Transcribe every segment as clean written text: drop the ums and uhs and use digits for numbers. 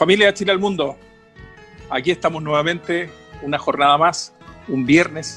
Familia de Chile al Mundo, aquí estamos nuevamente, una jornada más, un viernes,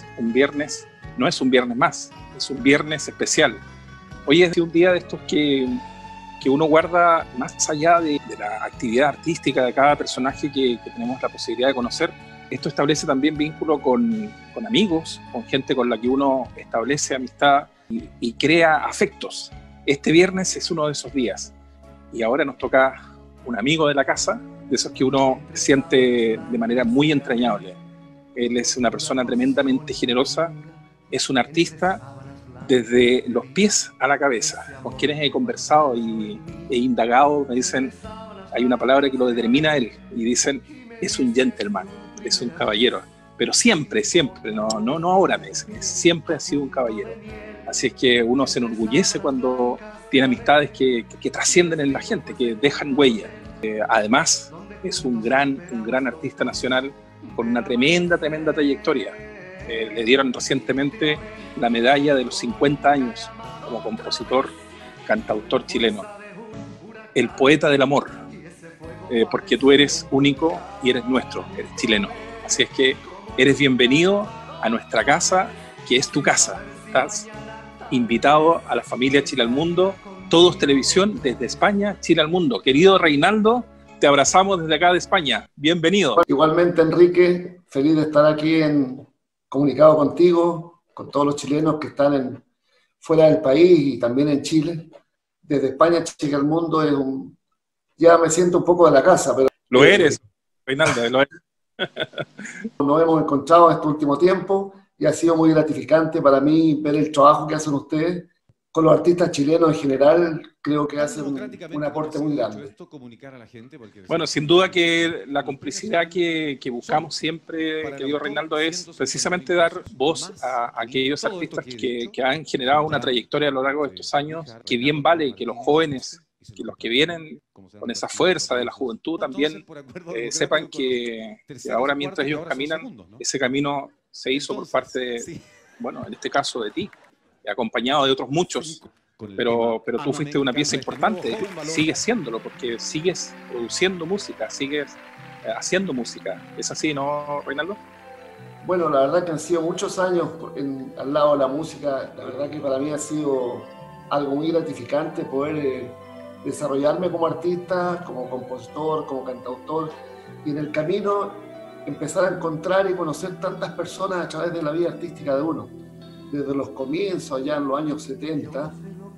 no es un viernes más, es un viernes especial. Hoy es un día de estos que uno guarda más allá de la actividad artística de cada personaje que tenemos la posibilidad de conocer. Esto establece también vínculo con amigos, con gente con la que uno establece amistad y crea afectos. Este viernes es uno de esos días y ahora nos toca un amigo de la casa, de esos que uno siente de manera muy entrañable. Él es una persona tremendamente generosa, es un artista desde los pies a la cabeza. Con quienes he conversado e indagado me dicen, hay una palabra que lo determina a él, y dicen, es un gentleman, es un caballero, pero siempre, no ahora me dicen, siempre ha sido un caballero. Así es que uno se enorgullece cuando tiene amistades que trascienden en la gente, que dejan huella. Además, es un gran artista nacional con una tremenda trayectoria. Le dieron recientemente la medalla de los 50 años como compositor, cantautor chileno. El poeta del amor, porque tú eres único y eres nuestro, eres chileno. Así es que eres bienvenido a nuestra casa, que es tu casa. Estás invitado a la familia Chile al Mundo, Todos Televisión desde España, Chile al Mundo. Querido Reinaldo, te abrazamos desde acá de España. Bienvenido. Igualmente, Enrique, feliz de estar aquí comunicado contigo, con todos los chilenos que están fuera del país y también en Chile. Desde España, Chile al Mundo ya me siento un poco de la casa. Pero lo eres, Reinaldo, lo eres. Nos hemos encontrado este último tiempo y ha sido muy gratificante para mí ver el trabajo que hacen ustedes con los artistas chilenos en general. Creo que hacen un aporte muy grande. Bueno, sin duda que la complicidad que buscamos siempre, querido Reinaldo, es precisamente dar voz a aquellos artistas que han generado una trayectoria a lo largo de estos años, que bien vale que los jóvenes, que los que vienen con esa fuerza de la juventud también sepan que ahora mientras ellos caminan, ese camino se hizo por parte de, bueno, en este caso de ti, acompañado de otros muchos, pero tú fuiste una pieza importante, sigues siéndolo, porque sigues produciendo música, sigues haciendo música. ¿Es así, no, Reinaldo? Bueno, la verdad que han sido muchos años al lado de la música. La verdad que para mí ha sido algo muy gratificante poder desarrollarme como artista, como compositor, como cantautor, y en el camino empezar a encontrar y conocer tantas personas a través de la vida artística de uno. Desde los comienzos, allá en los años 70,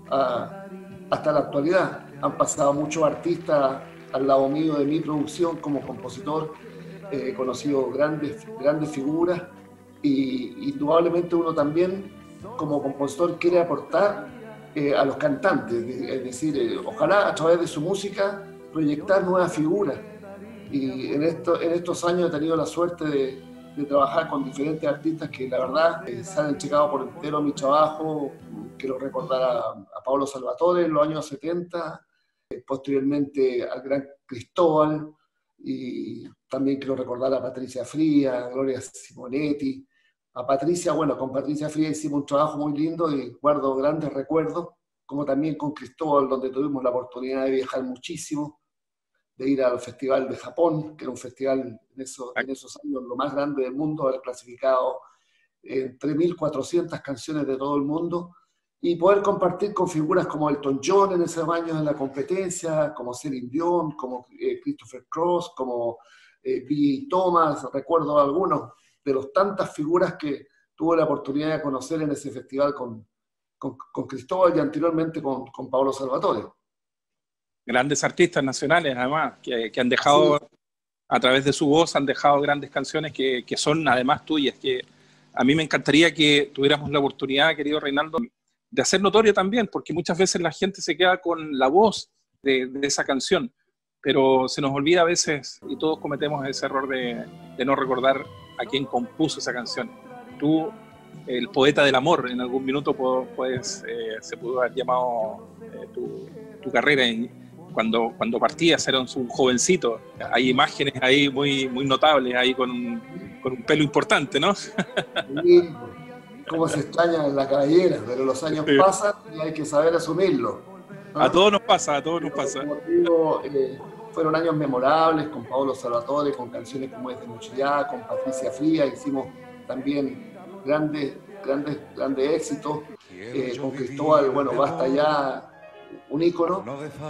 hasta la actualidad. Han pasado muchos artistas al lado mío de mi producción como compositor, he conocido grandes figuras, y indudablemente uno también como compositor quiere aportar a los cantantes, es decir, ojalá a través de su música proyectar nuevas figuras. Y en estos años he tenido la suerte de trabajar con diferentes artistas que la verdad se han entregado por entero mi trabajo. Quiero recordar a Paolo Salvatore en los años 70, posteriormente al gran Cristóbal, y también quiero recordar a Patricia Fría, a Gloria Simonetti. A Patricia, bueno, con Patricia Fría hicimos un trabajo muy lindo y guardo grandes recuerdos, como también con Cristóbal, donde tuvimos la oportunidad de viajar muchísimo, de ir al Festival de Japón, que era un festival en esos años lo más grande del mundo, haber clasificado 3.400 canciones de todo el mundo, y poder compartir con figuras como Elton John en esos años en la competencia, como Celine Dion, como Christopher Cross, como B.A. Thomas. Recuerdo algunos de las tantas figuras que tuve la oportunidad de conocer en ese festival con Cristóbal y anteriormente con Paolo Salvatore. Grandes artistas nacionales, además, que han dejado, a través de su voz, han dejado grandes canciones que son además tuyas. Que a mí me encantaría que tuviéramos la oportunidad, querido Reinaldo, de hacer notorio también, porque muchas veces la gente se queda con la voz de esa canción, pero se nos olvida a veces, y todos cometemos ese error de no recordar a quién compuso esa canción. Tú, el poeta del amor, en algún minuto se pudo haber llamado tu carrera. Cuando partías eras un jovencito. Hay imágenes ahí muy notables, ahí con un pelo importante, ¿no? Sí, cómo se extraña la cabellera, pero los años pasan y hay que saber asumirlo, ¿no? A todos nos pasa. Como digo, fueron años memorables con Paolo Salvatore, con canciones como Es de Mochilá, con Patricia Fría, hicimos también grandes éxitos, con Cristóbal, bueno, Basta Ya, un ícono,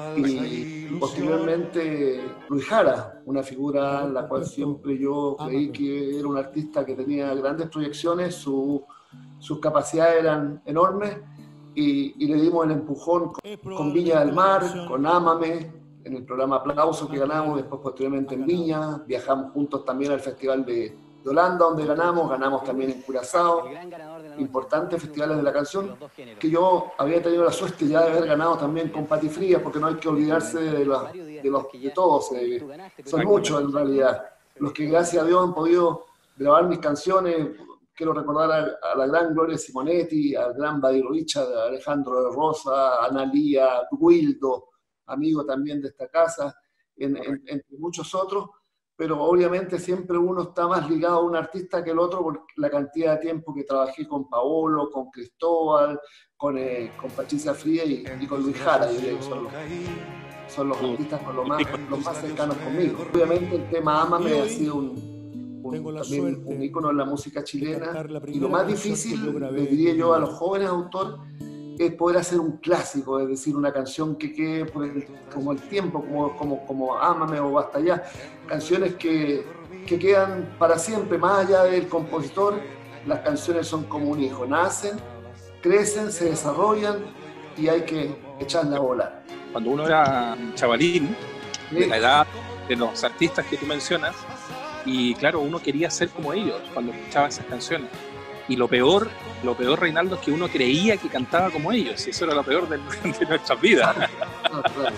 y posteriormente Luis Jara, una figura en la cual siempre yo creí que era un artista que tenía grandes proyecciones, sus capacidades eran enormes, y le dimos el empujón con Viña del Mar, con Ámame, en el programa Aplauso que ganamos, después posteriormente en Viña, viajamos juntos también al Festival de Holanda, donde ganamos también en Curazao, importantes festivales de la canción, que yo había tenido la suerte ya de haber ganado también con Pati Frías, porque no hay que olvidarse de todos, son muchos en realidad, los que gracias a Dios han podido grabar mis canciones. Quiero recordar a la gran Gloria Simonetti, al gran Badir Richard, a Alejandro de Rosa, a Analía, Wildo, amigo también de esta casa, entre muchos otros, pero obviamente siempre uno está más ligado a un artista que el otro por la cantidad de tiempo que trabajé con Paolo, con Cristóbal, con Patricia Fría y con Luis Jara, yo diría que son los artistas con los más cercanos conmigo. Obviamente el tema Ámame ha sido también un ícono en la música chilena, y lo más difícil, le diría yo a los jóvenes autores, es poder hacer un clásico, es decir, una canción que quede como el tiempo, como Ámame o Basta Ya, canciones que quedan para siempre, más allá del compositor. Las canciones son como un hijo, nacen, crecen, se desarrollan y hay que echarla a volar. Cuando uno era chavalín, de la edad de los artistas que tú mencionas, y claro, uno quería ser como ellos cuando escuchaba esas canciones. Y lo peor, Reinaldo, es que uno creía que cantaba como ellos, y eso era lo peor de nuestras vidas. Claro.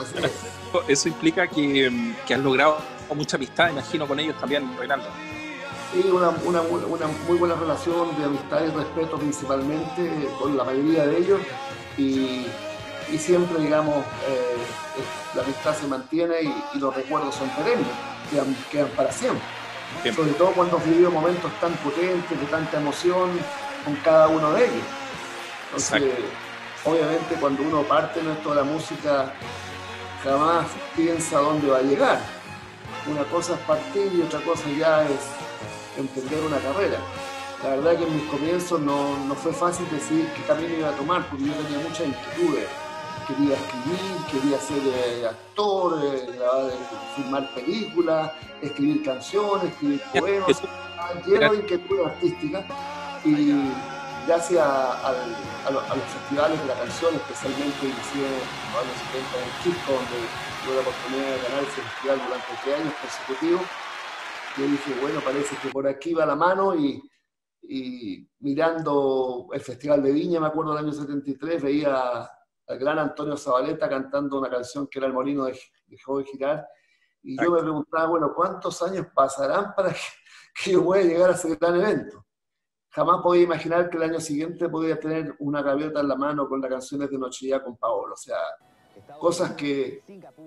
Eso implica que has logrado mucha amistad, imagino, con ellos también, Reinaldo. Sí, una muy buena relación de amistad y respeto principalmente con la mayoría de ellos, y siempre, digamos, la amistad se mantiene y los recuerdos son perennes, quedan para siempre. Sobre todo cuando has vivido momentos tan potentes, de tanta emoción con cada uno de ellos. Entonces, obviamente cuando uno parte en esto de la música, jamás piensa dónde va a llegar. Una cosa es partir y otra cosa ya es emprender una carrera. La verdad que en mis comienzos no fue fácil decidir qué camino iba a tomar, porque yo tenía muchas inquietudes. Quería escribir, quería ser actor, filmar películas, escribir canciones, escribir poemas, lleno de inquietudes artísticas. Y gracias a los festivales de la canción, especialmente inicié en los años 70 en Quisco, donde tuve la oportunidad de ganar ese festival durante 3 años consecutivos, yo dije, bueno, parece que por aquí va la mano, y mirando el Festival de Viña, me acuerdo del año 73, veía al gran Antonio Zabaleta cantando una canción que era El Molino dejó de girar, y yo me preguntaba, bueno, ¿cuántos años pasarán para que yo pueda llegar a ese gran evento? Jamás podía imaginar que el año siguiente podía tener una gaviota en la mano con las canciones de Nochevieja con Paolo. O sea, cosas que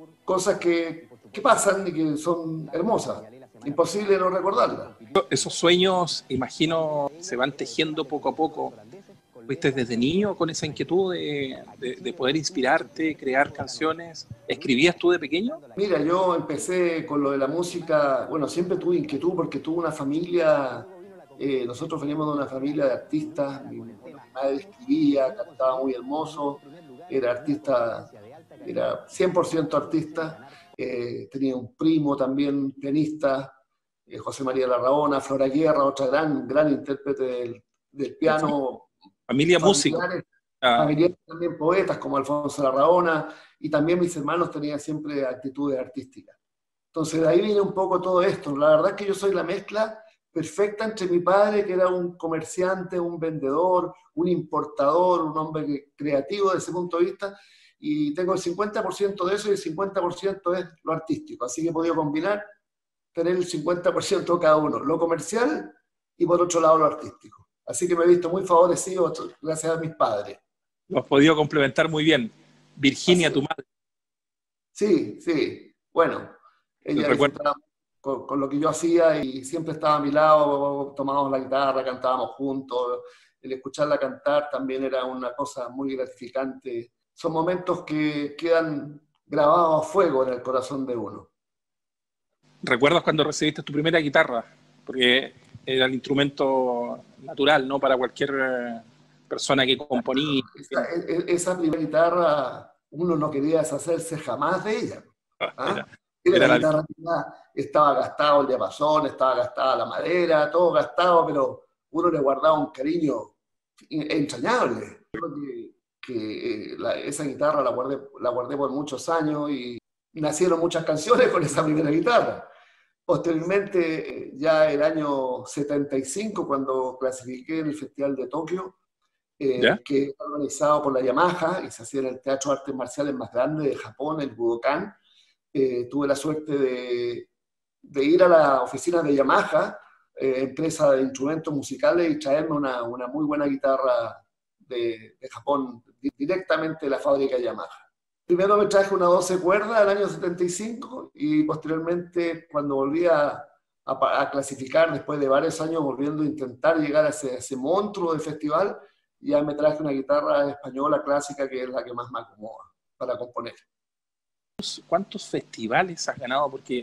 pasan y que son hermosas. Imposible no recordarlas. Esos sueños, imagino, se van tejiendo poco a poco. ¿Fuiste desde niño con esa inquietud de poder inspirarte, crear canciones? ¿Escribías tú de pequeño? Mira, yo empecé con lo de la música, bueno, siempre tuve inquietud porque tuve una familia, nosotros veníamos de una familia de artistas, mi madre escribía, cantaba muy hermoso, era artista, era 100% artista, tenía un primo también pianista, José María Larraona, Flora Guerra, otra gran intérprete del piano. Familia música. Familiares también poetas como Alfonso Larraona, y también mis hermanos tenían siempre actitudes artísticas. Entonces de ahí viene un poco todo esto. La verdad es que yo soy la mezcla perfecta entre mi padre, que era un comerciante, un vendedor, un importador, un hombre creativo desde ese punto de vista, y tengo el 50% de eso y el 50% es lo artístico. Así que he podido combinar, tener el 50% cada uno, lo comercial y por otro lado lo artístico. Así que me he visto muy favorecido gracias a mis padres. Lo has podido complementar muy bien. Virginia, tu madre. Sí. Bueno, ella estaba con lo que yo hacía y siempre estaba a mi lado, tomábamos la guitarra, cantábamos juntos. El escucharla cantar también era una cosa muy gratificante. Son momentos que quedan grabado a fuego en el corazón de uno. ¿Recuerdas cuando recibiste tu primera guitarra? Porque era el instrumento natural, ¿no? Para cualquier persona que componía. Esa primera guitarra, uno no quería deshacerse jamás de ella. ¿Ah? Era La la... guitarra estaba gastado el diapasón, estaba gastada la madera, todo gastado, pero uno le guardaba un cariño entrañable. Creo que esa guitarra la guardé por muchos años y nacieron muchas canciones con esa primera guitarra. Posteriormente, ya el año 75, cuando clasifiqué en el Festival de Tokio, que está organizado por la Yamaha y se hacía en el Teatro de Artes Marciales más grande de Japón, el Budokan, tuve la suerte de ir a la oficina de Yamaha, empresa de instrumentos musicales, y traerme una muy buena guitarra de Japón, directamente de la fábrica Yamaha. Primero me traje una 12 cuerdas el año 75 y posteriormente, cuando volví a clasificar, después de varios años volviendo a intentar llegar a ese monstruo de festival, ya me traje una guitarra española clásica, que es la que más me acomoda para componer. ¿Cuántos festivales has ganado? Porque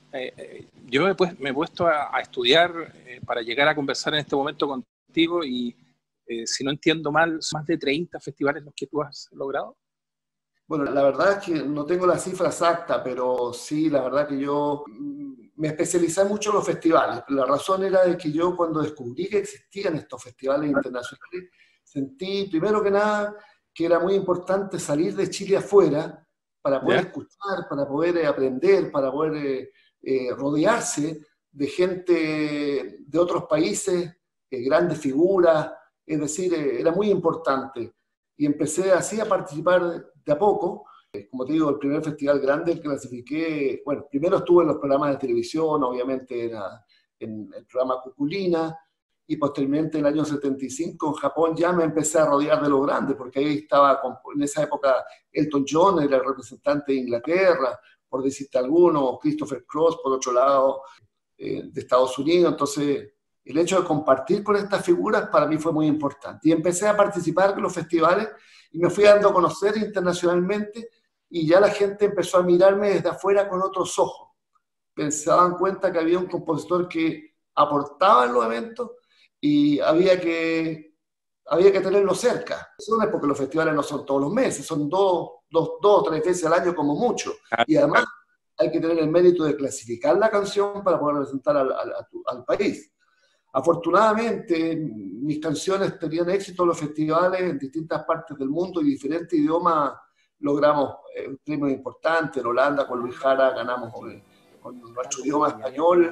yo me he puesto a estudiar para llegar a conversar en este momento contigo y si no entiendo mal, son más de 30 festivales los que tú has logrado. Bueno, la verdad es que no tengo la cifra exacta, pero sí, la verdad que yo me especialicé mucho en los festivales. La razón era de que yo, cuando descubrí que existían estos festivales internacionales, sentí, primero que nada, que era muy importante salir de Chile afuera para poder escuchar, para poder aprender, para poder rodearse de gente de otros países, grandes figuras. Es decir, era muy importante. Y empecé así a participar de a poco. Como te digo, el primer festival grande que clasifiqué, bueno, primero estuve en los programas de televisión, obviamente era en el programa Cuculina, y posteriormente en el año 75 en Japón ya me empecé a rodear de lo grande, porque ahí estaba, en esa época, Elton John era el representante de Inglaterra, por decirte alguno, Christopher Cross, por otro lado, de Estados Unidos. Entonces, el hecho de compartir con estas figuras para mí fue muy importante. Y empecé a participar en los festivales y me fui dando a conocer internacionalmente, y ya la gente empezó a mirarme desde afuera con otros ojos. Se daban cuenta que había un compositor que aportaba en los eventos y había que tenerlo cerca. Eso no es porque los festivales no son todos los meses, son dos o tres veces al año como mucho. Y además hay que tener el mérito de clasificar la canción para poder presentar al país. Afortunadamente, mis canciones tenían éxito en los festivales en distintas partes del mundo y diferentes idiomas. Logramos premios importantes. En Holanda, con Luis Jara, ganamos con nuestro idioma español.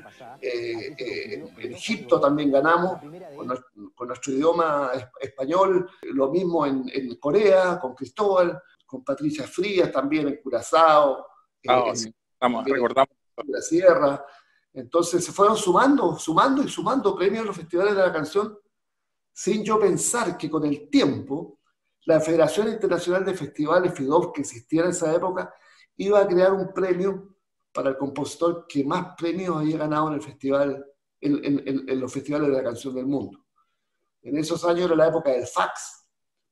En Egipto también ganamos con nuestro idioma español. Lo mismo en Corea, con Cristóbal, con Patricia Frías también en Curazao. Recordamos. En la Sierra. Entonces se fueron sumando premios en los festivales de la canción, sin yo pensar que con el tiempo la Federación Internacional de Festivales, FIDOF, que existía en esa época, iba a crear un premio para el compositor que más premios había ganado en el festival, en los festivales de la canción del mundo. En esos años era la época del fax.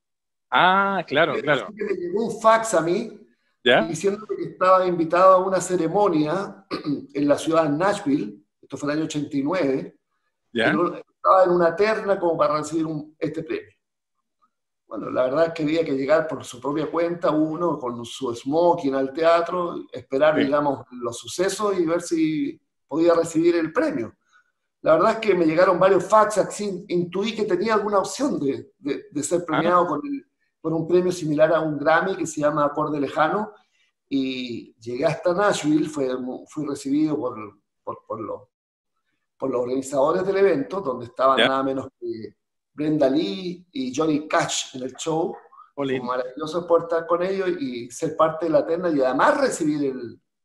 Claro. Así que me llegó un fax a mí, diciendo que estaba invitado a una ceremonia en la ciudad de Nashville. Esto fue el año 89, estaba en una terna como para recibir este premio. Bueno, la verdad es que había que llegar por su propia cuenta, uno con su smoking al teatro, esperar, digamos, los sucesos y ver si podía recibir el premio. La verdad es que me llegaron varios faxes, intuí que tenía alguna opción de ser premiado con un premio similar a un Grammy que se llama Acorde Lejano, y llegué hasta Nashville. Fui recibido por los organizadores del evento, donde estaban nada menos que Brenda Lee y Johnny Cash en el show. Fue maravilloso poder estar con ellos y ser parte de la terna, y además recibir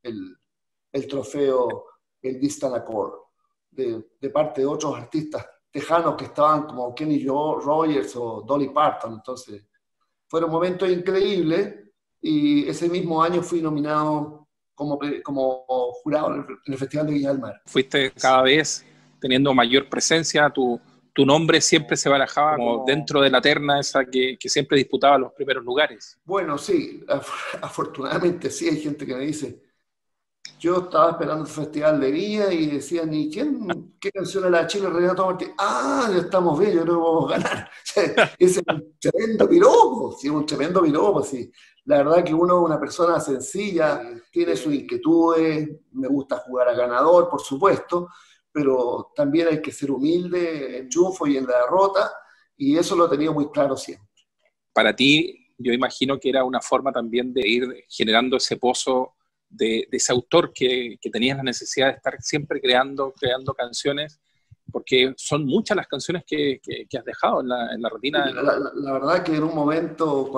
el trofeo, el Distant Accord, de parte de otros artistas tejanos que estaban, como Kenny Rogers o Dolly Parton. Entonces fueron momentos increíbles, y ese mismo año fui nominado como jurado en el Festival de Viña del Mar. Fuiste cada vez teniendo mayor presencia, tu tu nombre siempre se barajaba como dentro de la terna esa que siempre disputaba los primeros lugares. Bueno, sí, afortunadamente sí, hay gente que me dice, yo estaba esperando el Festival de Viña y decían, ¿y qué canción era la Chile Renato Martín? Ah, ya estamos bien, yo creo que vamos a ganar. Ese es un tremendo piropo, sí, un tremendo piropo, sí. La verdad que uno es una persona sencilla, tiene sus inquietudes, me gusta jugar a ganador, por supuesto, pero también hay que ser humilde en el triunfo y en la derrota, y eso lo he tenido muy claro siempre. Para ti, yo imagino que era una forma también de ir generando ese pozo de ese autor que tenías la necesidad de estar siempre creando canciones, porque son muchas las canciones que has dejado en la rutina. La verdad que en un momento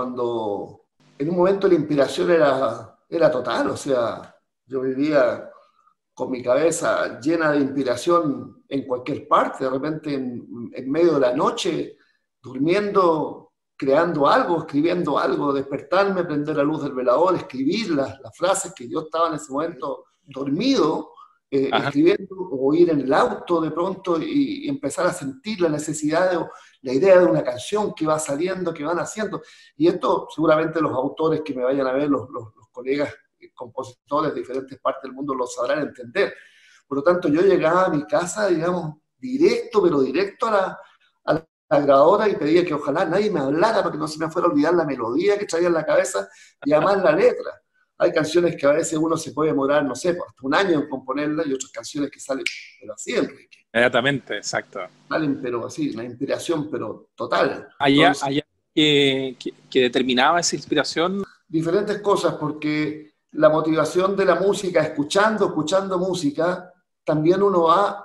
la inspiración era total, o sea, yo vivía con mi cabeza llena de inspiración en cualquier parte, de repente en medio de la noche, durmiendo, creando algo, escribiendo algo, despertarme, prender la luz del velador, escribir las frases que yo estaba en ese momento dormido, escribiendo, o ir en el auto de pronto y empezar a sentir la necesidad, la idea de una canción que va saliendo, que van haciendo. Y esto seguramente los autores que me vayan a ver, los colegas compositores de diferentes partes del mundo lo sabrán entender. Por lo tanto, yo llegaba a mi casa, digamos, pero directo a la grabadora y pedía que ojalá nadie me hablara para que no se me fuera a olvidar la melodía que traía en la cabeza y además la letra. Hay canciones que a veces uno se puede demorar, no sé, hasta un año en componerlas, y otras canciones que salen, pero así, Enrique. Inmediatamente, exacto. Salen, pero así, una inspiración, pero total. Allá que determinaba esa inspiración. Diferentes cosas, porque la motivación de la música, escuchando música, también uno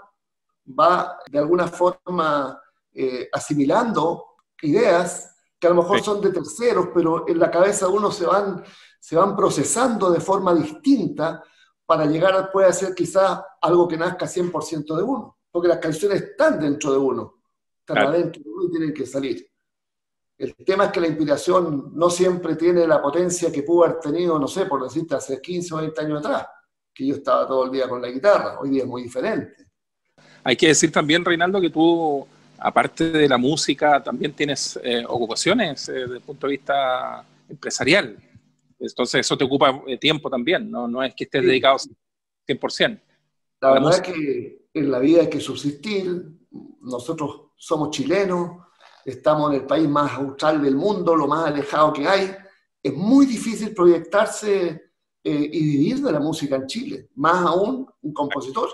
va de alguna forma asimilando ideas que a lo mejor son de terceros, pero en la cabeza de uno se van procesando de forma distinta para llegar, puede ser quizás algo que nazca 100% de uno, porque las canciones están dentro de uno, están adentro de uno y tienen que salir. El tema es que la inspiración no siempre tiene la potencia que pudo haber tenido, no sé, por decirte, hace 15 o 20 años atrás, que yo estaba todo el día con la guitarra. Hoy día es muy diferente. Hay que decir también, Reinaldo, que tú, aparte de la música, también tienes ocupaciones desde el punto de vista empresarial. Entonces eso te ocupa tiempo también, no es que estés dedicado 100%. La verdad es que en la vida hay que subsistir. Nosotros somos chilenos, estamos en el país más austral del mundo, lo más alejado que hay. Es muy difícil proyectarse y vivir de la música en Chile, más aún un compositor.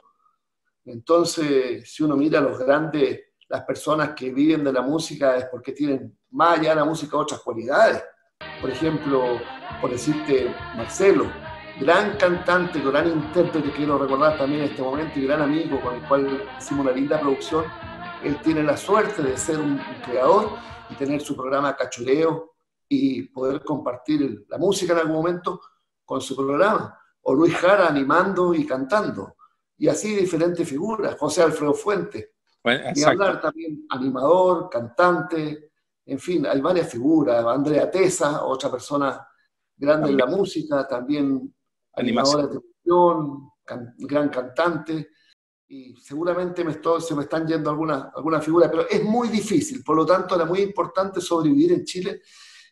Entonces, si uno mira a los grandes, las personas que viven de la música es porque tienen más allá de la música otras cualidades. Por ejemplo, por decirte, Marcelo, gran cantante, gran intérprete, quiero recordar también en este momento, y gran amigo con el cual hicimos una linda producción. Él tiene la suerte de ser un creador y tener su programa Cachureo y poder compartir la música en algún momento con su programa. O Luis Jara animando y cantando. Y así diferentes figuras. José Alfredo Fuentes. Bueno, y hablar también animador, cantante, en fin, hay varias figuras. Andrea Tesa, otra persona grande también en la música, también animadora de televisión, gran cantante. Y seguramente se me están yendo alguna figura, pero es muy difícil. Por lo tanto, era muy importante sobrevivir en Chile.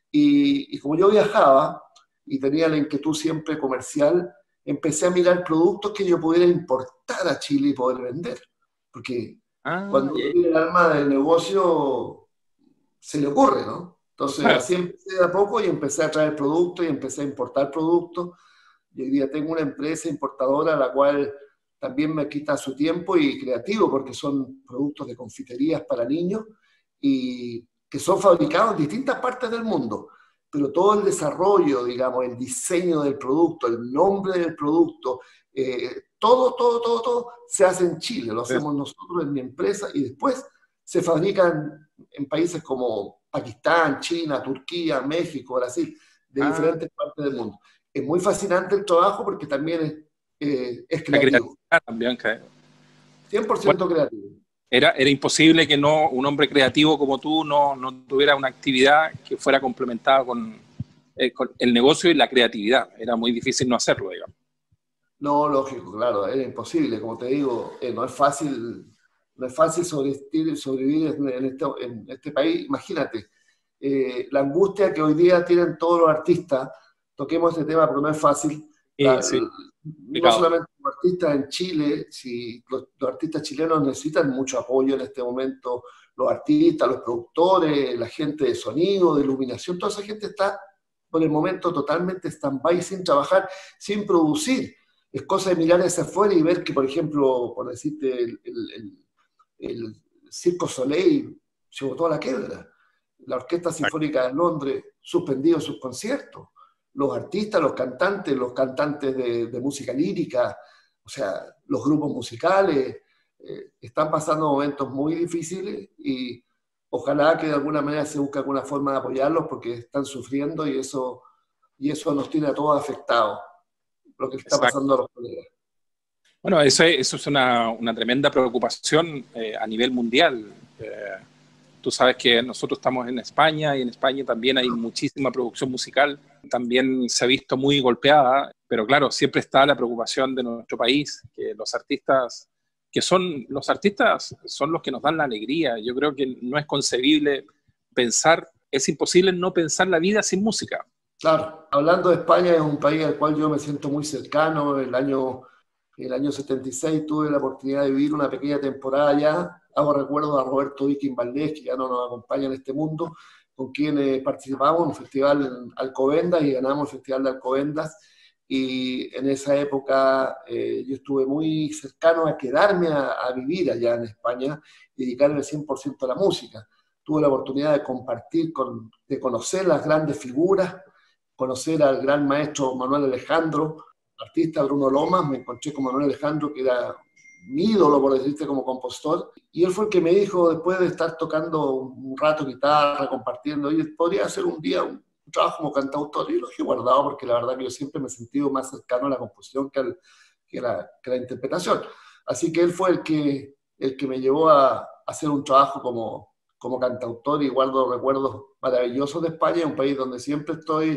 Y como yo viajaba y tenía la inquietud siempre comercial, empecé a mirar productos que yo pudiera importar a Chile y poder vender. Porque cuando uno tiene el alma del negocio, se le ocurre, ¿no? Entonces, así empecé de a poco y empecé a traer productos y empecé a importar productos. Y hoy día tengo una empresa importadora a la cual también me quita su tiempo y creativo, porque son productos de confiterías para niños y que son fabricados en distintas partes del mundo. Pero todo el desarrollo, digamos, el diseño del producto, el nombre del producto, todo se hace en Chile, lo hacemos nosotros en mi empresa y después se fabrican en países como Pakistán, China, Turquía, México, Brasil, de diferentes partes del mundo. Es muy fascinante el trabajo porque también es creativo. También, 100% creativo. Era imposible que un hombre creativo como tú no tuviera una actividad que fuera complementada con el negocio y la creatividad. Era muy difícil no hacerlo, digamos. No, lógico, claro, era imposible. Como te digo, no es fácil no es fácil sobrevivir en este país. Imagínate, la angustia que hoy día tienen todos los artistas, toquemos este tema porque no es fácil. Sí, No solamente los artistas en Chile, si los artistas chilenos necesitan mucho apoyo en este momento, los artistas, los productores, la gente de sonido, de iluminación, toda esa gente está por el momento totalmente stand-by, sin trabajar, sin producir. Es cosa de mirar hacia afuera y ver que, por ejemplo, por decirte, el Circo Soleil se botó a la quiebra. La Orquesta Sinfónica de Londres suspendió sus conciertos. Los artistas, los cantantes de música lírica, o sea, los grupos musicales, están pasando momentos muy difíciles y ojalá que de alguna manera se busque alguna forma de apoyarlos porque están sufriendo y eso nos tiene a todos afectados, lo que está pasando a los colegas. Bueno, eso es una tremenda preocupación a nivel mundial. Tú sabes que nosotros estamos en España y en España también hay muchísima producción musical, también se ha visto muy golpeada, pero claro, siempre está la preocupación de nuestro país, que los artistas son los que nos dan la alegría. Yo creo que no es concebible es imposible no pensar la vida sin música. Claro, hablando de España, es un país al cual yo me siento muy cercano. El año 76 tuve la oportunidad de vivir una pequeña temporada allá. Hago recuerdo a Roberto Viking Valdés, que ya no nos acompaña en este mundo, con quien participamos en un festival en Alcobendas y ganamos el Festival de Alcobendas. Y en esa época yo estuve muy cercano a quedarme a vivir allá en España y dedicarme 100% a la música. Tuve la oportunidad de compartir, de conocer las grandes figuras, conocer al gran maestro Manuel Alejandro, artista Bruno Lomas. Me encontré con Manuel Alejandro, que era mi ídolo, por decirte, como compositor, y él fue el que me dijo, después de estar tocando un rato guitarra, compartiendo, oye, podría hacer un día un trabajo como cantautor, y lo he guardado porque la verdad que yo siempre me he sentido más cercano a la composición que la interpretación. Así que él fue el que me llevó a hacer un trabajo como cantautor, y guardo recuerdos maravillosos de España, un país donde siempre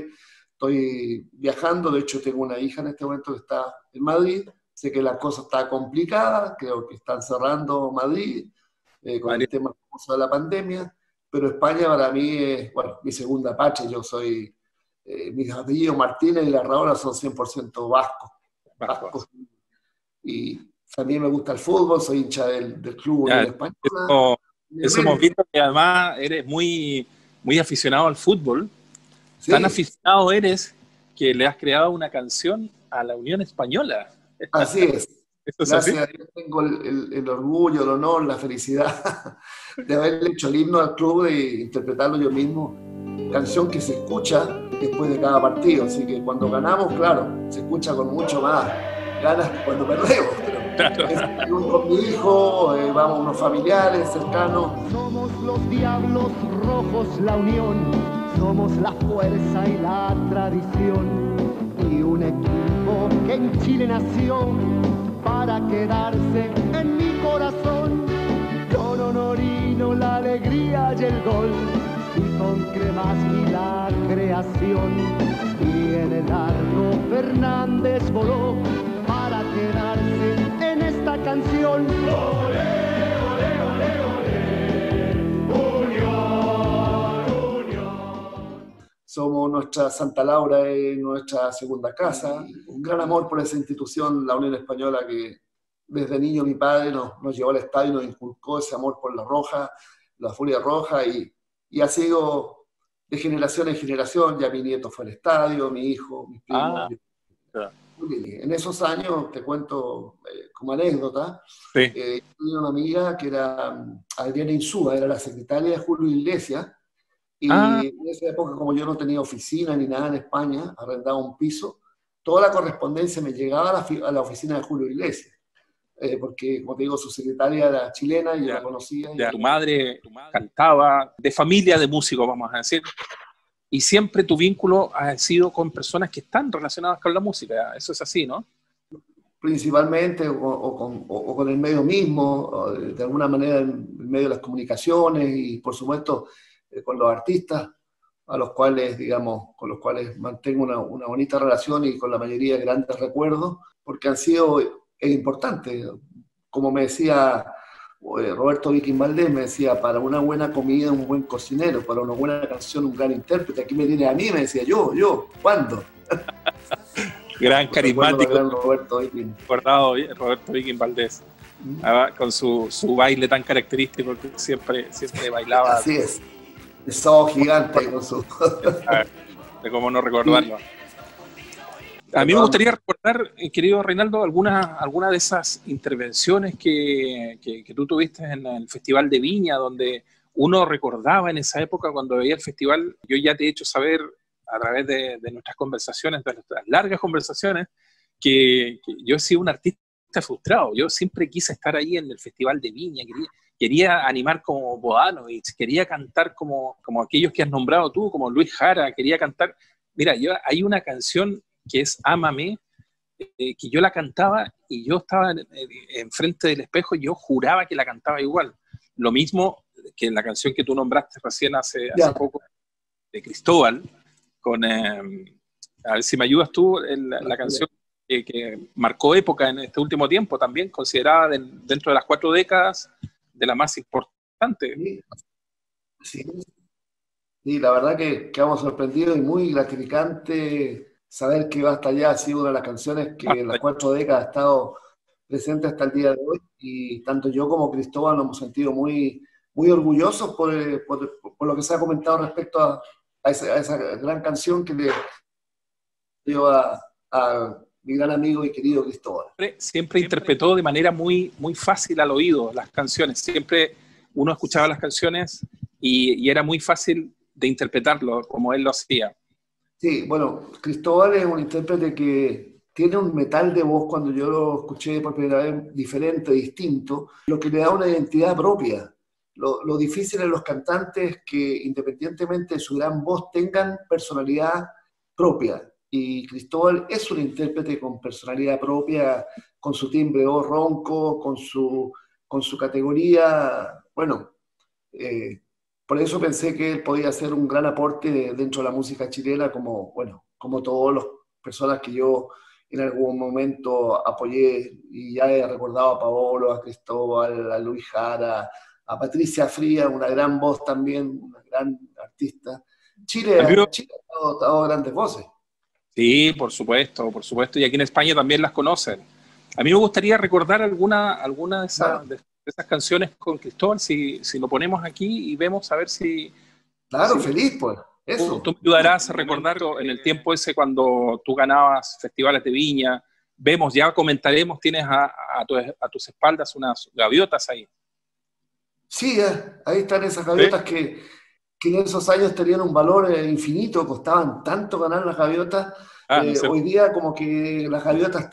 estoy viajando. De hecho, tengo una hija en este momento que está en Madrid. Sé que la cosa está complicada, creo que están cerrando Madrid con el tema de la pandemia, pero España para mí es, bueno, mi segunda patria. Yo soy, mis apellidos Martínez y Larraola son 100% vascos. Y también me gusta el fútbol, soy hincha del club Unión Española. Eso hemos visto que además eres muy, muy aficionado al fútbol. Sí. Tan aficionado eres que le has creado una canción a la Unión Española. Así es. Gracias a Dios tengo el orgullo, el honor, la felicidad de haberle hecho el himno al club e interpretarlo yo mismo. Canción que se escucha después de cada partido, así que cuando ganamos, claro, se escucha con mucho más ganas que cuando perdemos. Pero con mi hijo, vamos unos familiares cercanos. Somos los diablos rojos, la unión, somos la fuerza y la tradición. Y un equipo que en Chile nació para quedarse en mi corazón. Con Honorino la alegría y el gol, y con Cremasqui la creación. Y en el arco Fernández voló para quedarse en esta canción. ¡Olé! Somos nuestra Santa Laura, nuestra segunda casa. Un gran amor por esa institución, la Unión Española, que desde niño mi padre nos llevó al estadio y nos inculcó ese amor por la roja, la furia roja, y ha sido de generación en generación. Ya mi nieto fue al estadio, mi hijo, mis primos. En esos años, te cuento como anécdota, tenía una amiga que era Adriana Insúa, era la secretaria de Julio Iglesias. Y en esa época, como yo no tenía oficina ni nada en España, arrendaba un piso, toda la correspondencia me llegaba a la oficina de Julio Iglesias, porque, como te digo, su secretaria era chilena y yo la conocía. Tu madre cantaba, de familia de músicos, vamos a decir, y siempre tu vínculo ha sido con personas que están relacionadas con la música. Eso es así, ¿no? Principalmente, o con el medio mismo, o de alguna manera el medio de las comunicaciones, y por supuesto con los artistas a los cuales, digamos, con los cuales mantengo una bonita relación, y con la mayoría de grandes recuerdos, porque han sido importantes. Como me decía Roberto Viking Valdés me decía, para una buena comida un buen cocinero, para una buena canción un gran intérprete. Aquí me tiene a mí, me decía, yo, ¿cuándo? Gran carismático, gran Roberto Viking. Recordado Roberto Viking Valdés, con su baile tan característico que siempre bailaba. Así es, ese ojo gigante con su... De cómo no recordarlo. A mí me gustaría recordar, querido Reinaldo, alguna de esas intervenciones que tú tuviste en el Festival de Viña, donde uno recordaba en esa época cuando veía el festival. Yo ya te he hecho saber a través de nuestras conversaciones, de nuestras largas conversaciones, que yo he sido un artista frustrado. Yo siempre quise estar ahí en el Festival de Viña, quería animar como Bodanovich, quería cantar como aquellos que has nombrado tú, como Luis Jara, quería cantar. Mira, hay una canción que es Ámame, que yo la cantaba y yo estaba enfrente del espejo y yo juraba que la cantaba igual. Lo mismo que la canción que tú nombraste recién hace poco, de Cristóbal, con, a ver si me ayudas tú, la canción que marcó época en este último tiempo, también considerada dentro de las 4 décadas de la más importante. Sí, sí, la verdad que quedamos sorprendidos y muy gratificante saber que Basta Ya ha sido una de las canciones que en las 4 décadas ha estado presente hasta el día de hoy, y tanto yo como Cristóbal nos hemos sentido muy, muy orgullosos por lo que se ha comentado respecto a esa gran canción que le dio a mi gran amigo y querido Cristóbal. Siempre interpretó de manera muy, muy fácil al oído las canciones. Siempre uno escuchaba las canciones y era muy fácil de interpretarlo como él lo hacía. Sí, bueno, Cristóbal es un intérprete que tiene un metal de voz, cuando yo lo escuché por primera vez, diferente, distinto, lo que le da una identidad propia. Lo difícil en los cantantes es que, independientemente de su gran voz, tengan personalidad propia. Y Cristóbal es un intérprete con personalidad propia, con su timbre de voz ronco, con su categoría. Bueno, por eso pensé que él podía hacer un gran aporte dentro de la música chilena, como todas las personas que yo en algún momento apoyé, y ya he recordado a Paolo, a Cristóbal, a Luis Jara, a Patricia Fría, una gran voz también, una gran artista. Chile ha dado grandes voces. Sí, por supuesto, y aquí en España también las conocen. A mí me gustaría recordar alguna de esas canciones con Cristóbal, si lo ponemos aquí y vemos a ver si... Claro, feliz, pues. Eso. Tú me ayudarás a recordar en el tiempo ese cuando tú ganabas festivales de Viña. Vemos, ya comentaremos, tienes a tus espaldas unas gaviotas ahí. Sí, ahí están esas gaviotas que en esos años tenían un valor infinito, costaban tanto ganar las gaviotas. No sé. Hoy día como que las gaviotas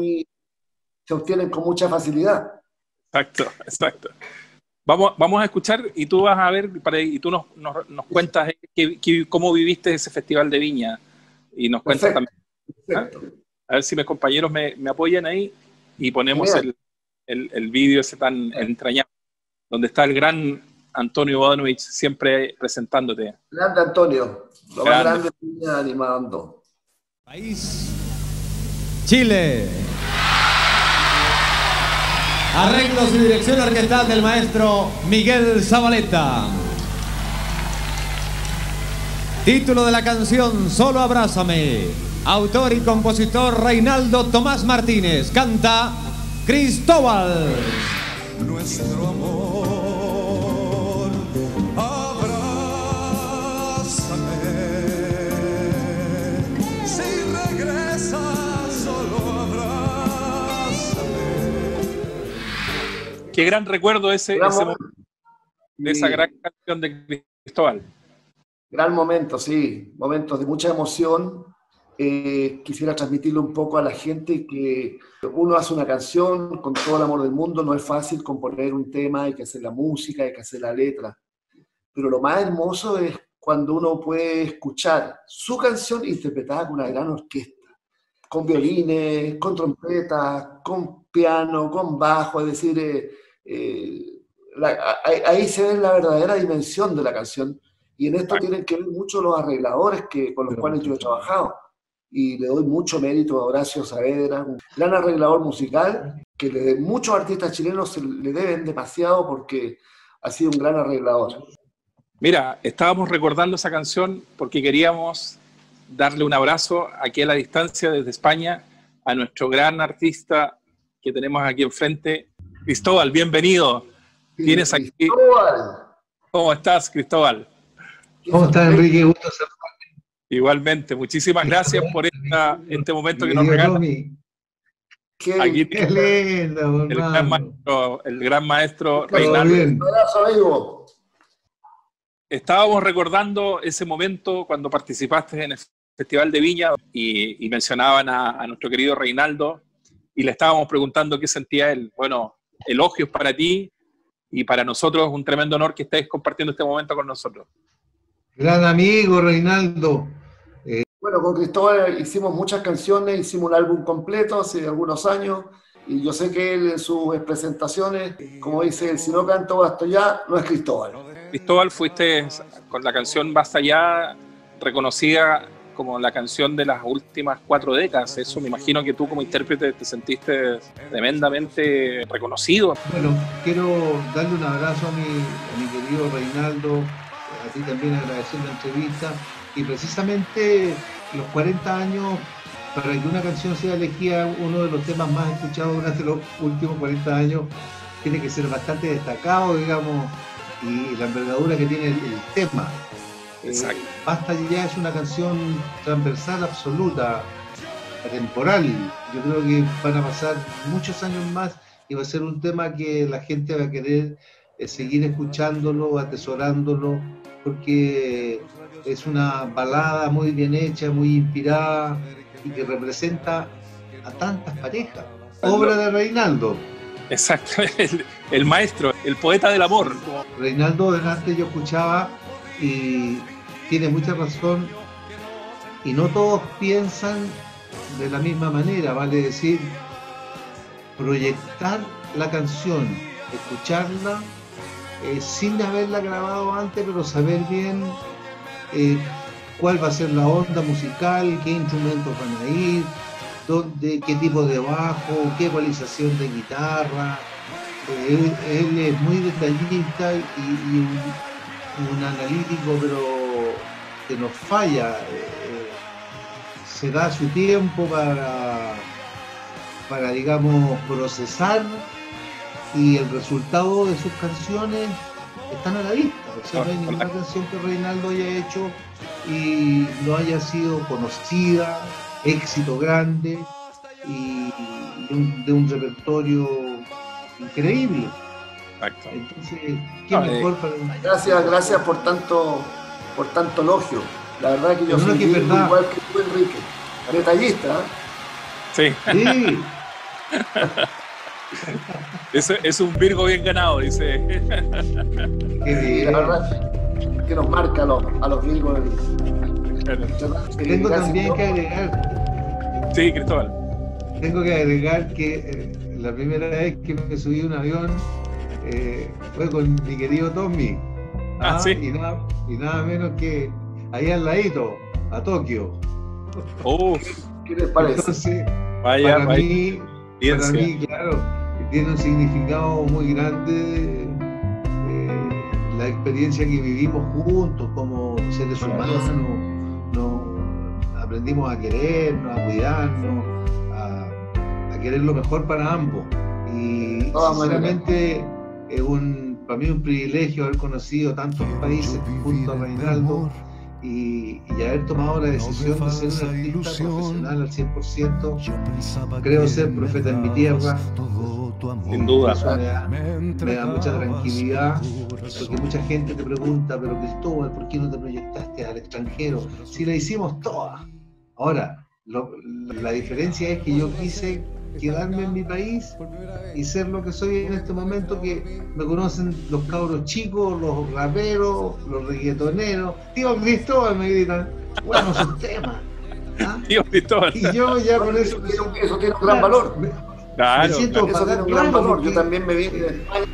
se obtienen con mucha facilidad. Exacto. Vamos a escuchar y tú vas a ver, y tú nos cuentas cómo viviste ese Festival de Viña. Y nos cuentas también. A ver si mis compañeros me apoyan ahí y ponemos el vídeo ese tan entrañable, donde está el gran Antonio Bodanovich siempre presentándote. Grande Antonio, lo más grande de Viña animando. País Chile. Arreglos y dirección orquestal del maestro Miguel Zabaleta. Título de la canción Solo Abrázame. Autor y compositor Reinaldo Tomás Martínez. Canta Cristóbal. Nuestro amor, abrázame. Si regresas, solo abrázame. Qué gran recuerdo de esa gran canción de Cristóbal. Gran momento, sí. Momentos de mucha emoción. Quisiera transmitirle un poco a la gente que uno hace una canción con todo el amor del mundo. No es fácil componer un tema, hay que hacer la música, hay que hacer la letra. Pero lo más hermoso es cuando uno puede escuchar su canción interpretada con una gran orquesta, con violines, con trompetas, con piano, con bajo. Es decir, ahí se ve la verdadera dimensión de la canción. Y en esto tienen que ver mucho los arregladores con los cuales yo he trabajado. Y le doy mucho mérito a Horacio Saavedra, un gran arreglador musical muchos artistas chilenos se le deben demasiado porque ha sido un gran arreglador. Mira, estábamos recordando esa canción porque queríamos darle un abrazo aquí a la distancia desde España a nuestro gran artista que tenemos aquí enfrente, Cristóbal, bienvenido. Tienes aquí... Cristóbal. ¿Cómo estás, Cristóbal? ¿Cómo estás, Enrique? Gusto saludarte. Igualmente, muchísimas gracias por este momento que nos regalas. Aquí qué lindo, el gran maestro Todo Reinaldo. bien. Un abrazo, amigo. Estábamos recordando ese momento cuando participaste en el Festival de Viña y mencionaban a nuestro querido Reinaldo y le estábamos preguntando qué sentía él. Bueno, elogios para ti y para nosotros un tremendo honor que estés compartiendo este momento con nosotros. Gran amigo, Reinaldo. Bueno, con Cristóbal hicimos muchas canciones, hicimos un álbum completo hace algunos años y yo sé que él en sus presentaciones, como dice, si no canto Basta Ya, no es Cristóbal. Cristóbal, fuiste con la canción Basta Ya reconocida como la canción de las últimas 4 décadas. Eso me imagino que tú como intérprete te sentiste tremendamente reconocido. Bueno, quiero darle un abrazo a mi querido Reinaldo, a ti también agradecer la entrevista y precisamente los 40 años, para que una canción sea elegida uno de los temas más escuchados durante los últimos 40 años, tiene que ser bastante destacado, digamos, y la envergadura que tiene el tema. Exacto. Basta Ya es una canción transversal, absoluta, atemporal. Yo creo que van a pasar muchos años más y va a ser un tema que la gente va a querer seguir escuchándolo, atesorándolo, porque es una balada muy bien hecha, muy inspirada y que representa a tantas parejas. Obra de Reinaldo. Exacto, el maestro, el poeta del amor. Reinaldo delante yo escuchaba y tiene mucha razón y no todos piensan de la misma manera, vale decir, proyectar la canción, escucharla sin haberla grabado antes, pero saber bien cuál va a ser la onda musical, qué instrumentos van a ir, qué tipo de bajo, qué ecualización de guitarra. Él es muy detallista y un analítico, pero que nos falla. Se da su tiempo para digamos, procesar y el resultado de sus canciones están a la vista. O sea, no hay ninguna canción que Reinaldo haya hecho y no haya sido conocida, éxito grande y de un repertorio increíble. Exacto. Entonces, ¿qué mejor para...? Gracias por tanto elogio. La verdad que yo Pero soy que es verdad. igual que tú, Enrique. Detallista, ¿eh? Sí. Sí. Es un Virgo bien ganado, dice. Qué Y bien. la verdad que nos marca a los Virgos. Tengo también que agregar, Sí, Cristóbal. que la primera vez que me subí a un avión fue con mi querido Tommy. Sí. Y nada menos que ahí al ladito, a Tokio. ¿Qué les parece? Entonces, Vaya, para mí, ciencia. claro, tiene un significado muy grande la experiencia que vivimos juntos como seres humanos. Nos aprendimos a querernos, a cuidarnos, a querer lo mejor para ambos. Y sinceramente es para mí un privilegio haber conocido tantos países junto a Reinaldo y haber tomado la decisión de ser un artista profesional al 100%. Creo ser profeta en mi tierra. Sin duda. Eso me da mucha tranquilidad, porque mucha gente te pregunta, pero Cristóbal, ¿por qué no te proyectaste al extranjero? Si la hicimos todas. Ahora, la diferencia es que yo quise quedarme en mi país y ser lo que soy en este momento, que me conocen los cabros chicos, los raperos, los reggaetoneros. Tío Cristóbal, me gritan, bueno, sus temas. ¿Ah? Tío Cristóbal. Y yo ya con eso Tiene un gran valor. Claro, me siento Eso tiene un gran valor. Yo también me vine de España.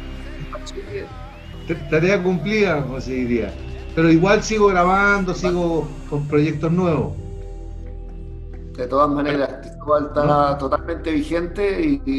tarea cumplida, como se diría. Pero igual sigo grabando, sigo con proyectos nuevos. De todas maneras, Cristóbal está totalmente vigente y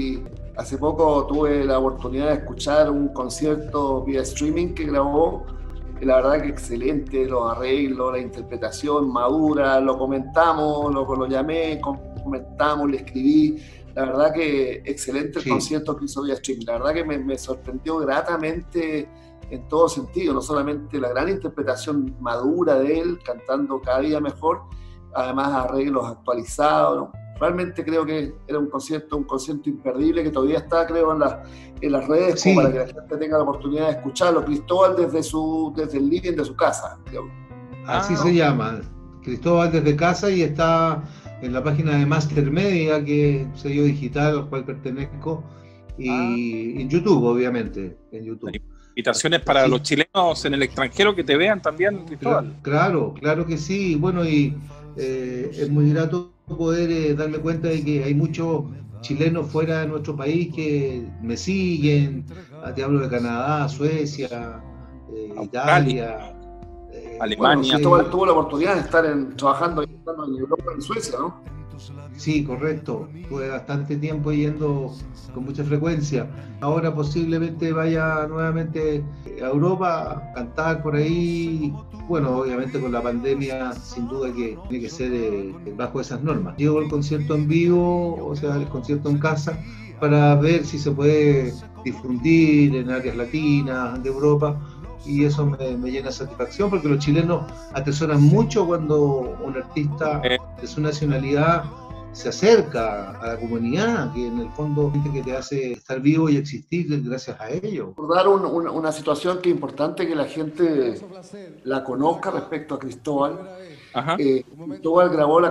Hace poco tuve la oportunidad de escuchar un concierto vía streaming que grabó, y la verdad que excelente, los arreglos, la interpretación madura, lo comentamos, lo llamé, comentamos, le escribí, la verdad que excelente el concierto que hizo vía streaming, la verdad que me sorprendió gratamente en todo sentido, no solamente la gran interpretación madura de él, cantando cada día mejor, además arreglos actualizados, ¿no? Realmente creo que era un concierto imperdible que todavía está, creo, en las redes, como para que la gente tenga la oportunidad de escucharlo. Cristóbal desde el living de su casa. Así se llama, Cristóbal desde casa, y está en la página de Master Media, que es sello digital al cual pertenezco, y en YouTube, obviamente, en YouTube. Invitaciones para los chilenos en el extranjero que te vean también, Cristóbal. Claro que sí. Bueno, y es muy grato poder darme cuenta de que hay muchos chilenos fuera de nuestro país que me siguen. Te hablo de Canadá, Suecia, Italia, Alemania. Bueno, tuvo la oportunidad de estar trabajando en Europa, en Suecia, ¿no? Sí, correcto. Tuve bastante tiempo yendo con mucha frecuencia. Ahora posiblemente vaya nuevamente a Europa a cantar por ahí. Bueno, obviamente con la pandemia, sin duda que tiene que ser bajo esas normas. Llevo el concierto en vivo, o sea, el concierto en casa, para ver si se puede difundir en áreas latinas de Europa. Y eso me llena de satisfacción, porque los chilenos atesoran mucho cuando un artista de su nacionalidad se acerca a la comunidad, que en el fondo es que te hace estar vivo y existir gracias a ello. Recordar una situación que es importante que la gente la conozca respecto a Cristóbal. Cristóbal grabó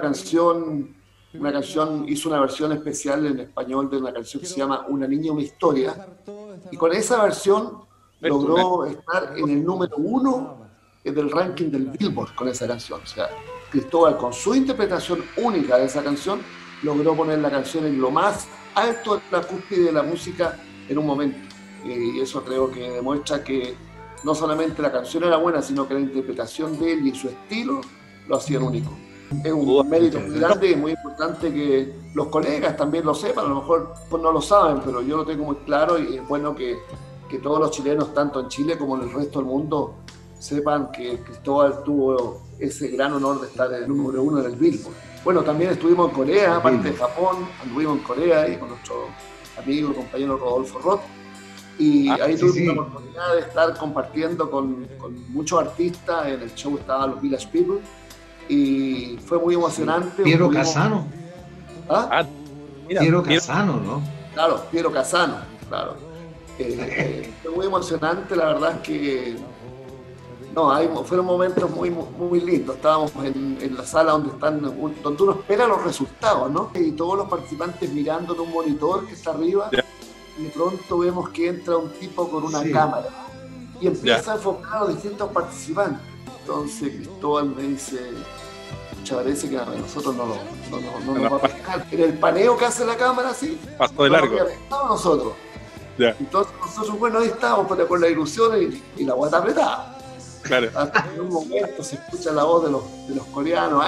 hizo una versión especial en español de una canción que se llama Una niña, una historia, y con esa versión logró estar en el número 1 del ranking del Billboard con esa canción. O sea, Cristóbal, con su interpretación única de esa canción, logró poner la canción en lo más alto de la cúspide de la música en un momento. Y eso creo que demuestra que no solamente la canción era buena, sino que la interpretación de él y su estilo lo hacían único. Es un mérito muy grande y muy importante que los colegas también lo sepan. A lo mejor no lo saben, pero yo lo tengo muy claro, y es bueno que todos los chilenos, tanto en Chile como en el resto del mundo, sepan que Cristóbal tuvo ese gran honor de estar en el número 1 del Billboard. Bueno, también estuvimos en Corea, aparte de Japón, anduvimos en Corea ahí con nuestro amigo y compañero Rodolfo Roth, y ahí tuvimos la oportunidad de estar compartiendo con muchos artistas. En el show estaban los Village People, y fue muy emocionante. Piero Casano. Mira, Piero Casano, ¿no? Claro, Piero Casano, claro. Fue muy emocionante, la verdad es que fueron momentos muy lindos. Estábamos en la sala donde uno espera los resultados, ¿no? Y todos los participantes mirando en un monitor que está arriba, y de pronto vemos que entra un tipo con una cámara y empieza a enfocar a los distintos participantes. Entonces Cristóbal me dice: parece que a nosotros no nos va a pescar. En el paneo que hace la cámara, así, pasó de largo. Nosotros. Entonces nosotros, bueno, ahí estábamos con la ilusión y la guata apretada. Claro. Hasta en un momento se escucha la voz de los coreanos,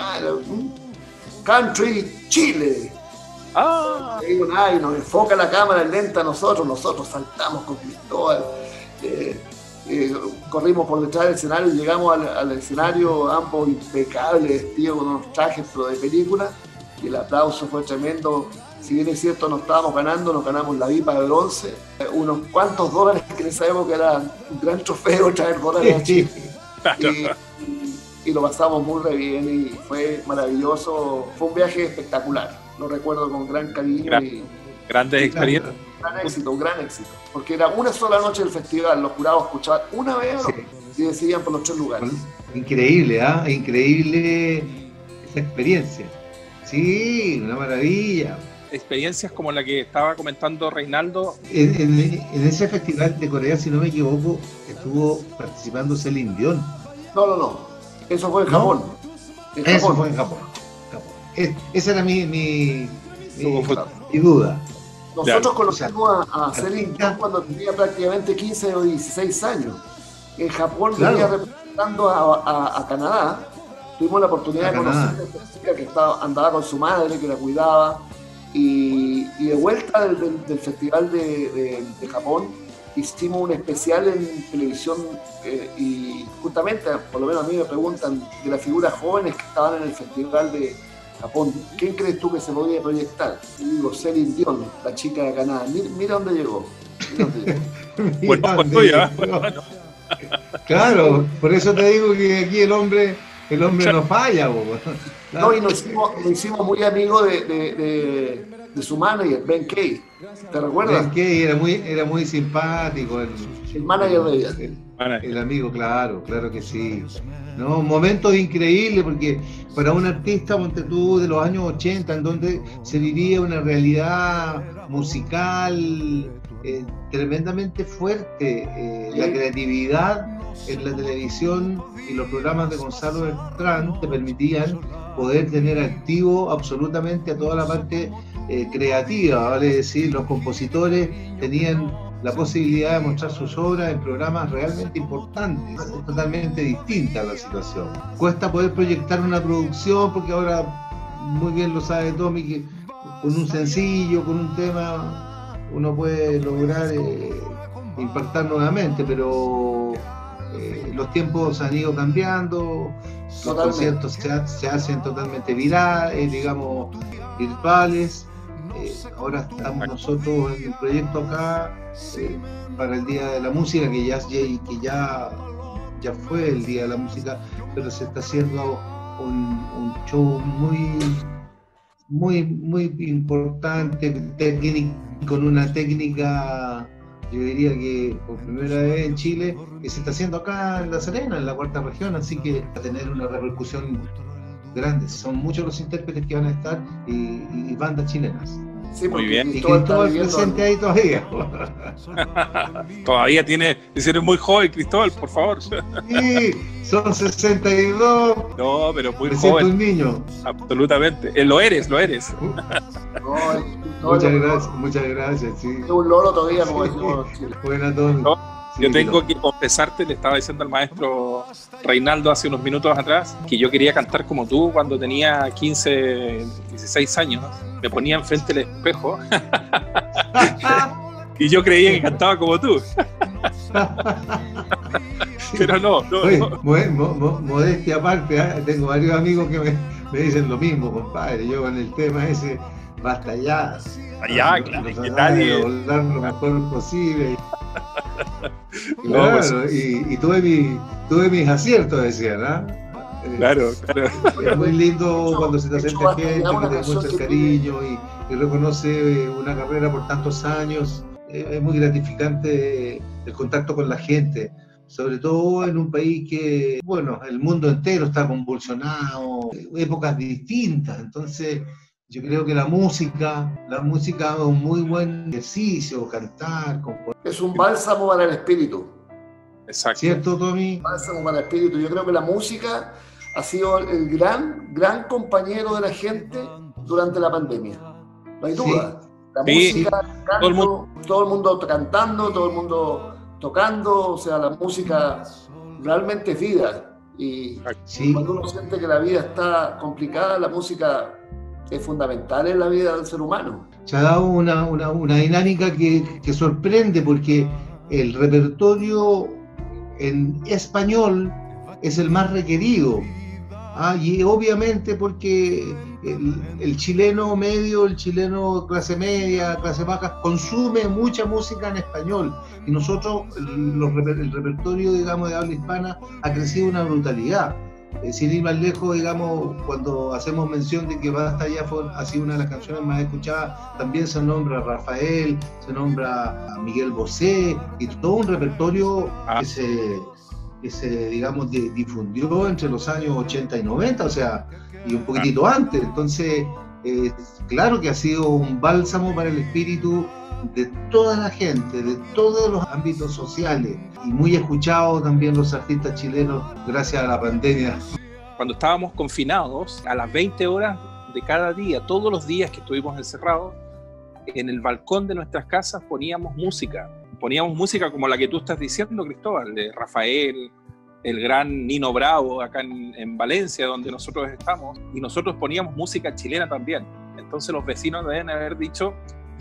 Country Chile. Y nos enfoca la cámara lenta a nosotros saltamos con Cristóbal, corrimos por detrás del escenario y llegamos al escenario, ambos impecables, vestidos con unos trajes pero de película, y el aplauso fue tremendo. Si bien es cierto, no estábamos ganando, nos ganamos la Vipa de bronce, unos cuantos dólares, que en esa época era un gran trofeo traer dólares a Chile. Y lo pasamos muy re bien y fue maravilloso. Fue un viaje espectacular, lo recuerdo con gran cariño. Grandes experiencias. Un gran éxito, porque era una sola noche del festival, los jurados escuchaban una vez y decidían por los 3 lugares. Increíble, increíble esa experiencia. Sí, una maravilla. Experiencias como la que estaba comentando Reinaldo. En ese festival de Corea, si no me equivoco, estuvo participando Celine Dion. No. Eso fue en Japón. Eso fue en Japón. Esa era mi duda. Nosotros conocimos a Celine Dion cuando tenía prácticamente 15 o 16 años. En Japón venía representando a Canadá. Tuvimos la oportunidad de conocer a esta chica que andaba con su madre, que la cuidaba, y y de vuelta del Festival de Japón, hicimos un especial en televisión y justamente, por lo menos a mí me preguntan de las figuras jóvenes que estaban en el Festival de Japón, ¿quién crees tú que se podía proyectar? Y digo, Celine Dion, la chica de Canadá. Mira dónde llegó. Bueno, claro, por eso te digo que aquí el hombre no falla. ¿Claro? No, y nos hicimos muy amigos de su manager, Ben Kay. ¿Te recuerdas? Ben Kay era muy simpático. El manager de ella. El amigo, claro que sí. No, momentos increíbles, porque para un artista, ponte tú, de los años 80, en donde se vivía una realidad musical tremendamente fuerte, la creatividad en la televisión y los programas de Gonzalo Bertrán te permitían poder tener activo absolutamente a toda la parte creativa, vale decir, los compositores tenían la posibilidad de mostrar sus obras en programas realmente importantes. Es totalmente distinta la situación. Cuesta poder proyectar una producción, porque ahora muy bien lo sabe Tommy, que con un sencillo, con un tema, uno puede lograr impactar nuevamente, pero los tiempos han ido cambiando, los conciertos se hacen totalmente virtuales. Ahora estamos nosotros en un proyecto acá para el Día de la Música, que ya fue el Día de la Música, pero se está haciendo un show muy importante, con una técnica, yo diría que por primera vez en Chile, que se está haciendo acá en La Serena, en la cuarta región, así que va a tener una repercusión grande. Son muchos los intérpretes que van a estar y bandas chilenas. Sí, muy bien. Y Cristóbal presente ahí todavía. Todavía eres muy joven, Cristóbal, por favor. Sí, son 62. No, pero muy me joven. Siento un niño. Absolutamente. Lo eres. Muchas gracias. Sí. Es un loro todavía, como decimos en Chile. Buena Tommy. Yo tengo que confesarte, le estaba diciendo al maestro Reinaldo hace unos minutos atrás, que yo quería cantar como tú cuando tenía 15, 16 años. Me ponía enfrente del espejo y yo creía que cantaba como tú. Pero no. Oye, modestia aparte, tengo varios amigos que me dicen lo mismo, compadre. Yo con el tema ese, basta ya. Allá, claro, que nadie. Volar lo mejor posible. No, claro, y tuve mis aciertos, decían, ¿ah? Claro. Es muy lindo cuando se te acerca gente que te demuestra el cariño y reconoce una carrera por tantos años. Es muy gratificante el contacto con la gente, sobre todo en un país que, bueno, el mundo entero está convulsionado, épocas distintas, entonces yo creo que la música es un muy buen ejercicio, cantar, componer. Es un bálsamo para el espíritu. Exacto. ¿Cierto, Tommy? Bálsamo para el espíritu. Yo creo que la música ha sido el gran compañero de la gente durante la pandemia. No hay duda. Sí. La música, todo el mundo cantando, todo el mundo tocando, o sea, la música realmente es vida. Y cuando uno siente que la vida está complicada, la música es fundamental en la vida del ser humano. Se ha dado una dinámica que sorprende, porque el repertorio en español es el más requerido. Y obviamente porque el chileno medio, el chileno clase media, clase baja, consume mucha música en español, y nosotros, el repertorio, digamos, de habla hispana ha crecido una brutalidad. Sin ir más lejos, digamos, cuando hacemos mención de que Basta Ya ha sido una de las canciones más escuchadas, también se nombra a Rafael, se nombra a Miguel Bosé, y todo un repertorio que se digamos, difundió entre los años 80 y 90, o sea, y un poquitito antes. Entonces, claro que ha sido un bálsamo para el espíritu de toda la gente, de todos los ámbitos sociales, y muy escuchado también los artistas chilenos gracias a la pandemia. Cuando estábamos confinados, a las 20 horas de cada día, todos los días que estuvimos encerrados, en el balcón de nuestras casas poníamos música como la que tú estás diciendo, Cristóbal, de Rafael, el gran Nino Bravo acá en Valencia, donde nosotros estamos, y nosotros poníamos música chilena también. Entonces los vecinos deben haber dicho,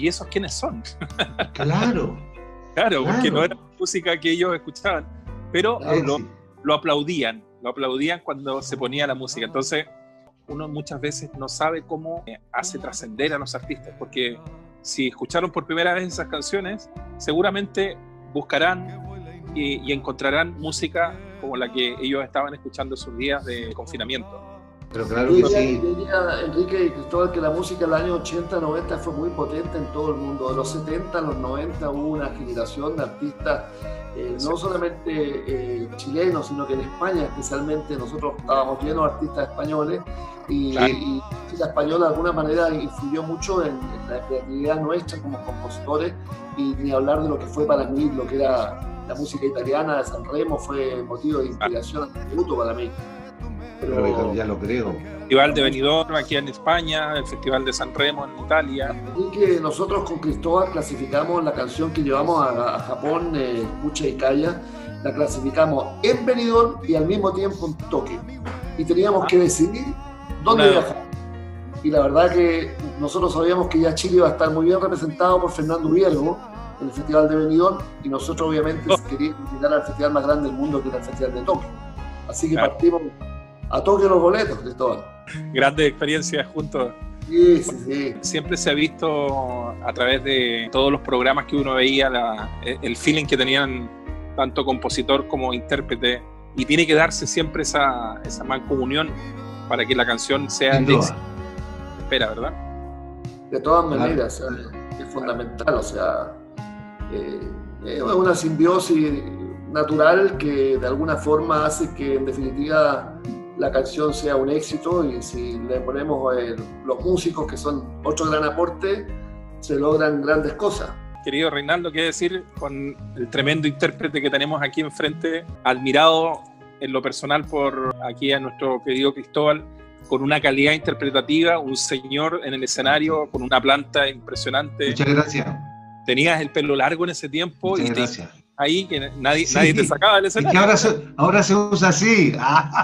¿y esos quiénes son? Claro. Claro, porque Claro. no era música que ellos escuchaban, pero Sí. lo aplaudían cuando se ponía la música. Entonces, uno muchas veces no sabe cómo hace trascender a los artistas, porque si escucharon por primera vez esas canciones, seguramente buscarán y encontrarán música como la que ellos estaban escuchando esos días de confinamiento. Pero claro Yo que diría, sí. diría, Enrique y Cristóbal, que la música del año 80, 90 fue muy potente en todo el mundo. De los 70 a los 90 hubo una generación de artistas, no solamente chilenos, sino que en España especialmente nosotros estábamos llenos de artistas españoles y, Claro. y la música española de alguna manera influyó mucho en la creatividad nuestra como compositores, y ni hablar de lo que fue para mí, lo que era la música italiana de Sanremo fue motivo de inspiración absoluto para mí. Pero ya lo creo. El Festival de Benidorm aquí en España, el Festival de Sanremo en Italia. Y que nosotros con Cristóbal clasificamos la canción que llevamos a Japón, Escucha y Calla, la clasificamos en Benidorm y al mismo tiempo en Tokio. Y teníamos que decidir dónde viajar. Y la verdad que nosotros sabíamos que ya Chile iba a estar muy bien representado por Fernando Viergo en el Festival de Benidorm, y nosotros obviamente queríamos llegar al festival más grande del mundo, que era el Festival de Tokio. Así que Claro. partimos a Tokio los boletos, Cristóbal. Grandes experiencias juntos. Sí, sí, sí. Siempre se ha visto a través de todos los programas que uno veía el feeling que tenían tanto compositor como intérprete, y tiene que darse siempre esa mancomunión para que la canción sea Sin de duda. éxito. Espera, ¿verdad? De todas maneras, o sea, es fundamental, o sea, es una simbiosis natural que de alguna forma hace que en definitiva la canción sea un éxito, y si le ponemos los músicos, que son otro gran aporte, se logran grandes cosas. Querido Reinaldo, ¿qué decir con el tremendo intérprete que tenemos aquí enfrente, admirado en lo personal por aquí a nuestro querido Cristóbal, con una calidad interpretativa, un señor en el escenario, con una planta impresionante? Muchas gracias. Tenías el pelo largo en ese tiempo. Muchas Y gracias. ahí que nadie Sí. te sacaba del Es que escenario. ahora se usa así.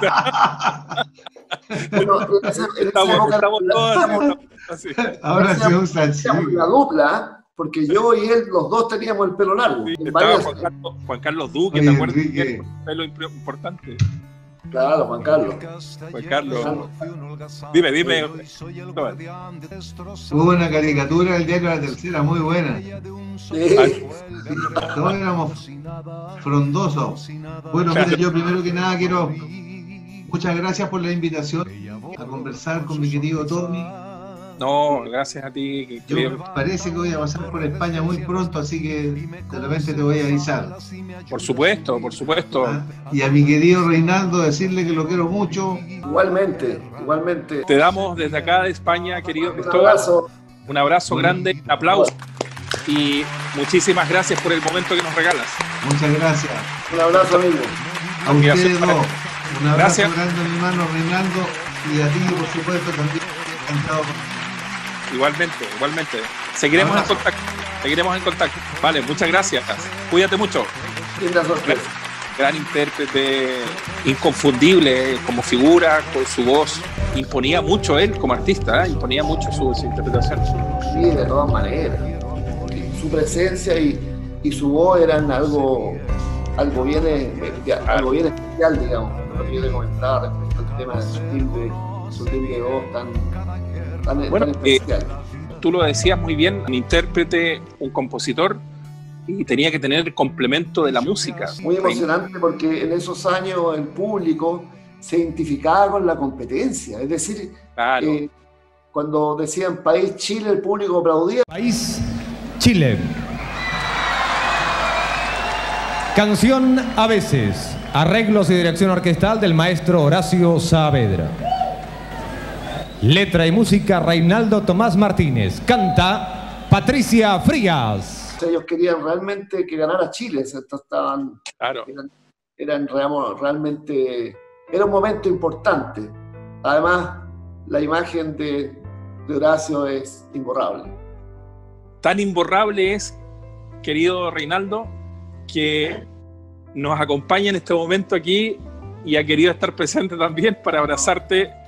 Bueno, en esa Estamos época, todos así. Ahora se usa así. hacíamos la dupla, porque yo y él, los dos teníamos el pelo largo. Sí, En estaba varias- Juan Carlos Duque, Oye, ¿te acuerdas? Enrique. Un pelo importante. Claro, Juan Carlos. Juan Carlos. Dime. Hubo una caricatura del diario La Tercera muy buena. Sí. Todos éramos frondosos. Bueno, mira, yo primero que nada quiero... Muchas gracias por la invitación a conversar con mi querido Tommy. No, gracias a ti, Yo querido. parece que voy a pasar por España muy pronto, así que de repente te voy a avisar. Por supuesto. ¿Ah? Y a mi querido Reinaldo decirle que lo quiero mucho. Igualmente. Te damos desde acá de España, querido Un Cristóbal, abrazo. un abrazo Bueno. grande, un aplauso, y muchísimas gracias por el momento que nos regalas. Muchas gracias. Un abrazo, amigo. A Admiración ustedes para dos. ti. Un abrazo Gracias. grande a mi hermano Reinaldo y a ti, por supuesto, también. Encantado. Igualmente. Seguiremos en Abrazo. contacto. Vale, muchas gracias. Cuídate mucho. Linda sorpresa. Gran intérprete, inconfundible como figura, con su voz. Imponía mucho él como artista, imponía mucho su interpretación. Sí, de todas maneras. Y su presencia y su voz eran algo bien especial, digamos. Lo que yo le comentaba respecto al tema de su timbre de voz tan Bueno, especial. Tú lo decías muy bien, un intérprete, un compositor, y tenía que tener el complemento de la música. Muy emocionante, porque en esos años el público se identificaba con la competencia. Es decir, Claro. cuando decían país Chile, el público aplaudía. País Chile. Canción A veces. Arreglos y dirección orquestal del maestro Horacio Saavedra. Letra y música Reinaldo Tomás Martínez. Canta Patricia Frías. Ellos querían realmente que ganara Chile. Claro. Realmente era un momento importante. Además, la imagen de Horacio es imborrable. Tan imborrable es, querido Reinaldo, que nos acompaña en este momento aquí y ha querido estar presente también para abrazarte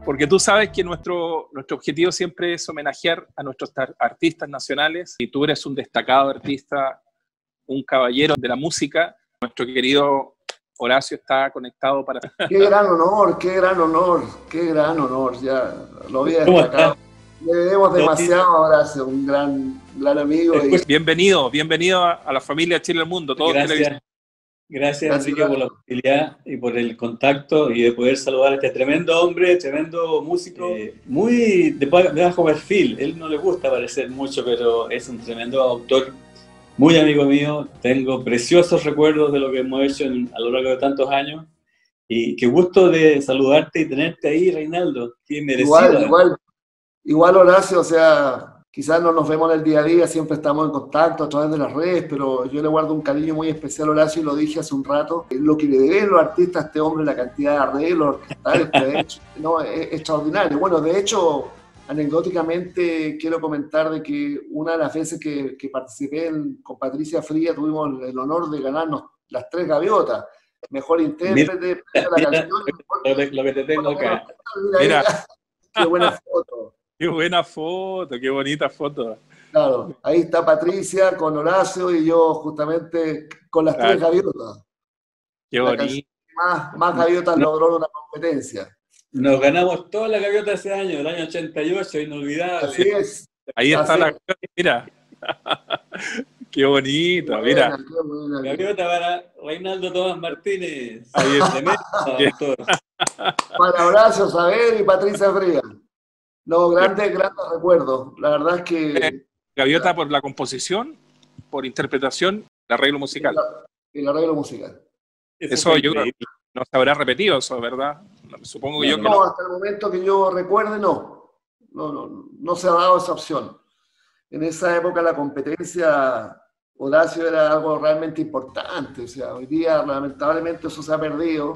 porque tú sabes que nuestro objetivo siempre es homenajear a nuestros artistas nacionales, y tú eres un destacado artista, un caballero de la música. Nuestro querido Horacio está conectado para... Qué gran honor, qué gran honor, qué gran honor, ya lo había destacado. Le debemos demasiado a Horacio, un gran amigo. Bienvenido a la familia Chile al Mundo. Todos Gracias, Enrique, por la posibilidad y por el contacto y de poder saludar a este tremendo hombre, tremendo músico, muy de bajo perfil. Él no le gusta aparecer mucho, pero es un tremendo autor, muy amigo mío. Tengo preciosos recuerdos de lo que hemos hecho a lo largo de tantos años. Y qué gusto de saludarte y tenerte ahí, Reinaldo. Qué merecido. Igual, Horacio, o sea, quizás no nos vemos en el día a día, siempre estamos en contacto a través de las redes, pero yo le guardo un cariño muy especial a Horacio, y lo dije hace un rato. Lo que le deben los artistas a este hombre, la cantidad de arreglos orquestales que ha hecho, no, es extraordinario. Bueno, de hecho, anecdóticamente quiero comentar de que una de las veces que participé con Patricia Fría tuvimos el honor de ganarnos las 3 gaviotas. Mejor intérprete, la canción. Lo que te tengo acá. Mira. Qué buena foto. Qué buena foto, qué bonita foto. Claro, ahí está Patricia con Horacio y yo justamente con las 3 gaviotas. Qué bonito. Más gaviotas logró en una competencia. Nos ganamos todas las gaviotas ese año, el año 88, inolvidable. Así es. Ahí está la gaviota, mira. Qué bonito, mira. Gaviota para Reinaldo Tomás Martínez. Ahí está. Para Horacio Saber y Patricia Fría. No, grandes recuerdos. La verdad es que... Gaviota por la composición, por interpretación, el arreglo musical. El arreglo musical. Eso yo creo que no se habrá repetido, eso, ¿verdad? Supongo que yo que no. Hasta el momento que yo recuerde, no se ha dado esa opción. En esa época la competencia, Horacio era algo realmente importante. O sea, hoy día lamentablemente eso se ha perdido.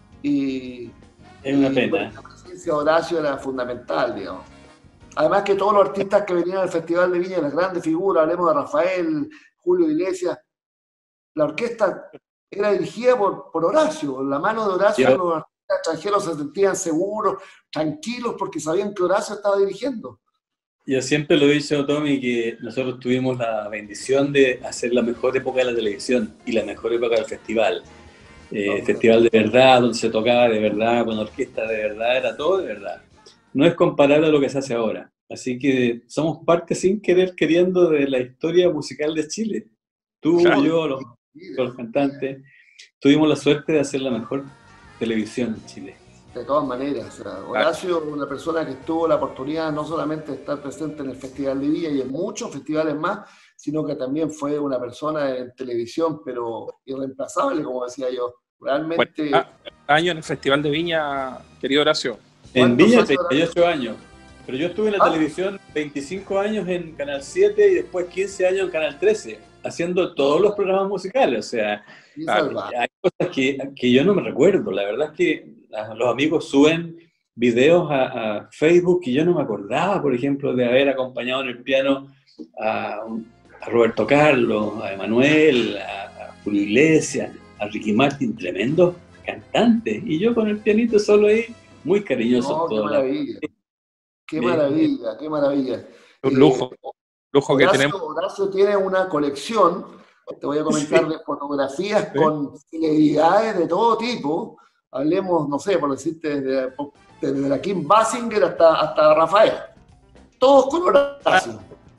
Y es una pena. La presencia de Horacio era fundamental, digamos. Además que todos los artistas que venían al Festival de Viña, las grandes figuras, hablemos de Rafael, Julio Iglesias, la orquesta era dirigida por Horacio. La mano de Horacio, los artistas extranjeros se sentían seguros, tranquilos, porque sabían que Horacio estaba dirigiendo. Yo siempre lo he dicho, Tommy, que nosotros tuvimos la bendición de hacer la mejor época de la televisión y la mejor época del festival. Festival de verdad, donde se tocaba de verdad, con orquesta de verdad, era todo de verdad. No es comparable a lo que se hace ahora. Así que somos parte sin querer, queriendo, de la historia musical de Chile. Tú, yo, los cantantes, tuvimos la suerte de hacer la mejor televisión en Chile. De todas maneras, o sea, Horacio, una persona que tuvo la oportunidad no solamente de estar presente en el Festival de Viña y en muchos festivales más, sino que también fue una persona en televisión, pero irreemplazable, como decía yo. Realmente... año en el Festival de Viña, querido Horacio. En Viña, 38 años. Pero yo estuve en la televisión 25 años en Canal 7 y después 15 años en Canal 13, haciendo todos los programas musicales. O sea, hay cosas que yo no me recuerdo. La verdad es que los amigos suben videos a Facebook y yo no me acordaba, por ejemplo, de haber acompañado en el piano a Roberto Carlos, a Emanuel, a Julio Iglesias, a Ricky Martin, tremendos cantantes. Y yo con el pianito solo ahí, muy cariñoso. Qué maravilla. Qué maravilla, qué maravilla. Un lujo que tenemos. Horacio tiene una colección, te voy a comentar, de fotografías con celebridades de todo tipo. Hablemos, no sé, por decirte, desde la Kim Basinger hasta Rafael. Todos con Horacio.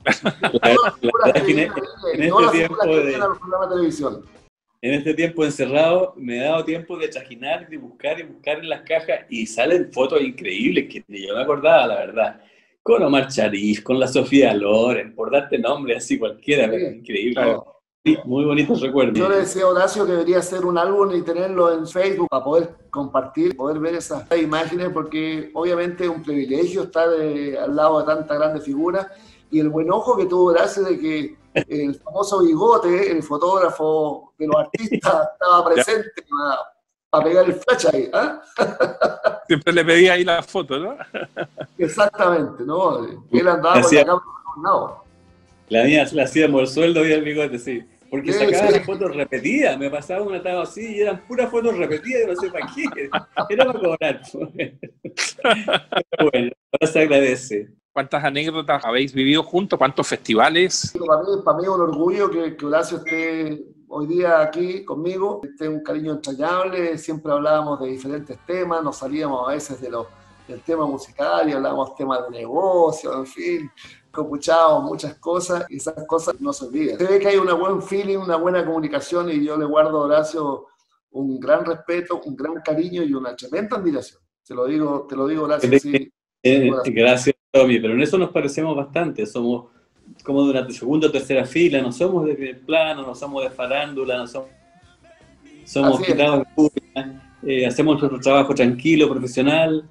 En este tiempo encerrado me he dado tiempo de trajinar, de buscar en las cajas y salen fotos increíbles que yo no me acordaba, la verdad. Con Omar Sharif, con la Sofía Loren, por darte nombre así cualquiera, pero increíble. Claro. Sí, muy bonitos recuerdos. Yo le decía a Horacio que debería hacer un álbum y tenerlo en Facebook para poder compartir, poder ver esas imágenes, porque obviamente es un privilegio estar al lado de tanta grande figura. Y el buen ojo que tuvo Horacio de que el famoso Bigote, el fotógrafo de los artistas, estaba presente para pegar el flash ahí. Siempre le pedía ahí la foto, ¿no? Exactamente, ¿no? Él andaba con la cámara por un lado. La mía la hacíamos el sueldo y el Bigote, sí. Porque sacaba las fotos repetidas, me pasaba un atado así y eran puras fotos repetidas, no sé para qué, era para cobrar. Pero bueno, ahora se agradece. ¿Cuántas anécdotas habéis vivido juntos? ¿Cuántos festivales? Para mí es un orgullo que Horacio esté hoy día aquí conmigo. Un cariño entrañable, siempre hablábamos de diferentes temas, nos salíamos a veces del tema musical y hablábamos temas de negocio, en fin, copuchábamos muchas cosas y esas cosas no se olvidan. Se ve que hay un buen feeling, una buena comunicación y yo le guardo a Horacio un gran respeto, un gran cariño y una tremenda admiración. Te lo digo Horacio. Sí, gracias, Tommy, pero en eso nos parecemos bastante, somos como durante segunda o tercera fila, no somos de primer plano, no somos de farándula, no somos quitados en pública, hacemos nuestro trabajo tranquilo, profesional,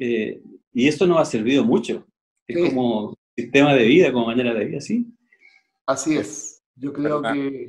y eso nos ha servido mucho. Es como sistema de vida, como manera de vida, ¿sí? Así es. Yo creo que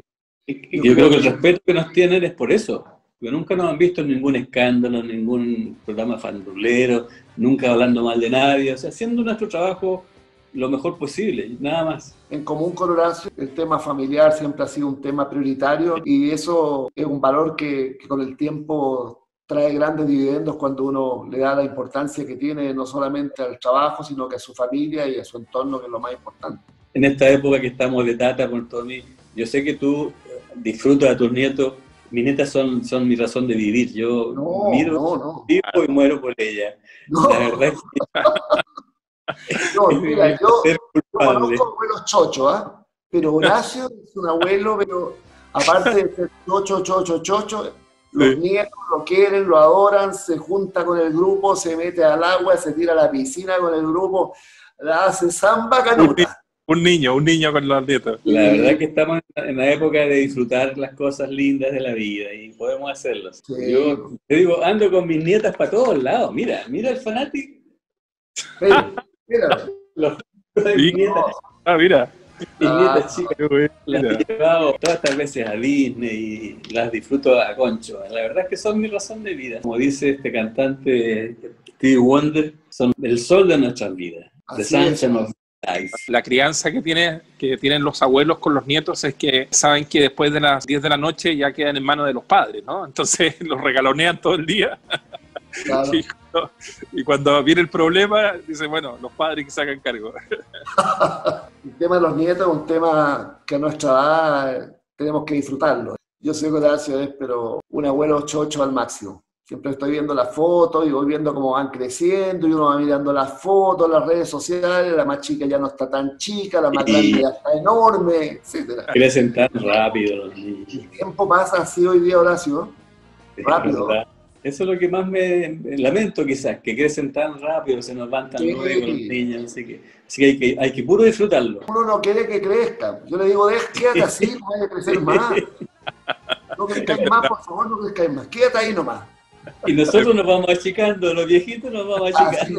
el respeto que nos tienen es por eso. Porque nunca nos han visto en ningún escándalo, en ningún programa farandulero, nunca hablando mal de nadie, o sea, haciendo nuestro trabajo lo mejor posible, nada más. En común con Horacio, el tema familiar siempre ha sido un tema prioritario y eso es un valor que con el tiempo trae grandes dividendos cuando uno le da la importancia que tiene no solamente al trabajo, sino que a su familia y a su entorno, que es lo más importante. En esta época que estamos de tata por Tommy, yo sé que tú disfrutas de tus nietos. Mis nietas son mi razón de vivir. Yo vivo y muero por ella. No. La verdad es que... No, mira, yo conozco abuelos chocho, pero Horacio es un abuelo, pero aparte de ser chocho, los nietos lo quieren, lo adoran, se junta con el grupo, se mete al agua, se tira a la piscina con el grupo, la hace samba canuta. Un niño con los nietos. La verdad es que estamos en la época de disfrutar las cosas lindas de la vida y podemos hacerlo. Sí. Yo te digo, ando con mis nietas para todos lados. Mira el fanático. Mira. Mis nietas. Mira. Mis nietas chicas. Las he llevado todas estas veces a Disney y las disfruto a concho. La verdad es que son mi razón de vida. Como dice este cantante Stevie Wonder, son el sol de nuestras vidas. The sunshine of la crianza que tienen los abuelos con los nietos es que saben que después de las 10 de la noche ya quedan en manos de los padres, ¿no? Entonces los regalonean todo el día. Claro. Y cuando viene el problema, dicen, bueno, los padres que se hagan cargo. El tema de los nietos es un tema que a nuestra edad tenemos que disfrutarlo. Yo soy Horacio, pero un abuelo chocho al máximo. Siempre estoy viendo las fotos y voy viendo cómo van creciendo y uno va mirando las fotos, las redes sociales, la más chica ya no está tan chica, la más grande ya está enorme, etc. Crecen tan rápido los niños. El tiempo pasa así hoy día, Horacio, rápido. Eso es lo que más me lamento quizás, que crecen tan rápido, se nos van tan luego los niños, así que hay que puro disfrutarlo. Uno no quiere que crezca, yo le digo, quédate así, no hay que crecer más. No crezcáis más, por favor, no crezcáis más, quédate ahí nomás. Y nosotros nos vamos achicando, los viejitos nos vamos achicando.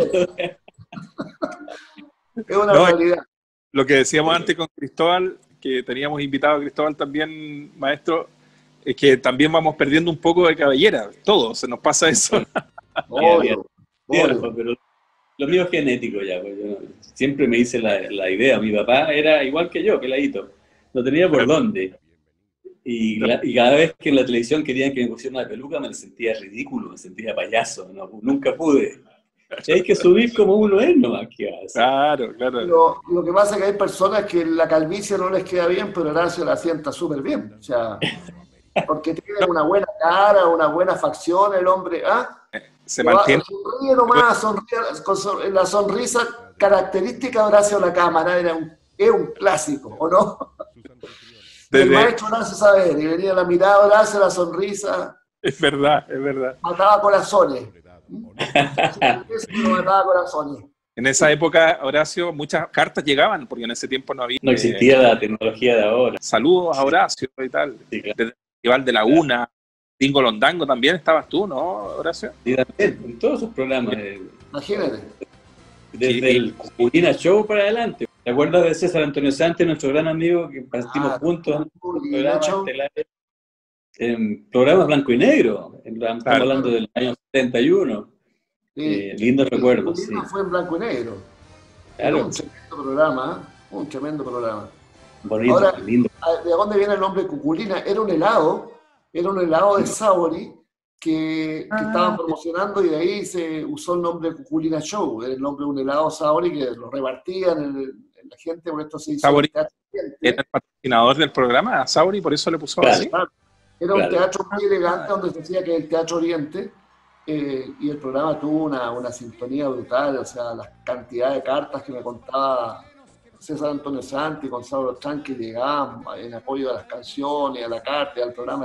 Es una realidad. Lo que decíamos antes con Cristóbal, que teníamos invitado a Cristóbal también, maestro, es que también vamos perdiendo un poco de cabellera. Todos, se nos pasa eso. Pero lo mío es genético ya. Pues yo siempre me hice la idea. Mi papá era igual que yo, peladito. No tenía por dónde. Y cada vez que en la televisión querían que me pusiera una peluca me sentía ridículo, me sentía payaso, nunca pude. Hay que subir como uno es nomás. Claro. Lo que pasa es que hay personas que la calvicie no les queda bien, pero Horacio la sienta súper bien. O sea, porque tiene una buena cara, una buena facción el hombre. Se mantiene. Sonríe nomás, sonríe, la sonrisa característica de Horacio la cámara es un clásico, ¿o no? El maestro Horacio Saavedra, y venía la mirada de Horacio, la sonrisa. Es verdad. Mataba corazones. Mataba corazones. En esa época, Horacio, muchas cartas llegaban, porque en ese tiempo no había... No existía la tecnología de ahora. Saludos a Horacio y tal. Sí, claro. Desde el Festival de la Una, Tingo Londango también estabas tú, ¿no, Horacio? Sí, también, en todos sus programas. Imagínate. Desde el Cupulina Show para adelante. ¿Te acuerdas de César Antonio Santos, nuestro gran amigo, que partimos juntos en programas blanco y negro? Estamos hablando del año 71. Lindo recuerdo. Sí. Fue en blanco y negro. Claro. Un tremendo programa. Bonito, ahora, lindo. ¿de dónde viene el nombre Cuculina? Era un helado de Sauri que estaban promocionando y de ahí se usó el nombre Cuculina Show, era el nombre de un helado Sauri que lo repartían en la gente, por esto se hizo Sauri era el patrocinador del programa, a Sauri, por eso le puso así. Era un teatro muy elegante donde se decía que es el Teatro Oriente, y el programa tuvo una sintonía brutal, o sea, la cantidad de cartas que me contaba César Antonio Santi, Gonzalo Trán, que llegaban en apoyo a las canciones, a la carta, al programa.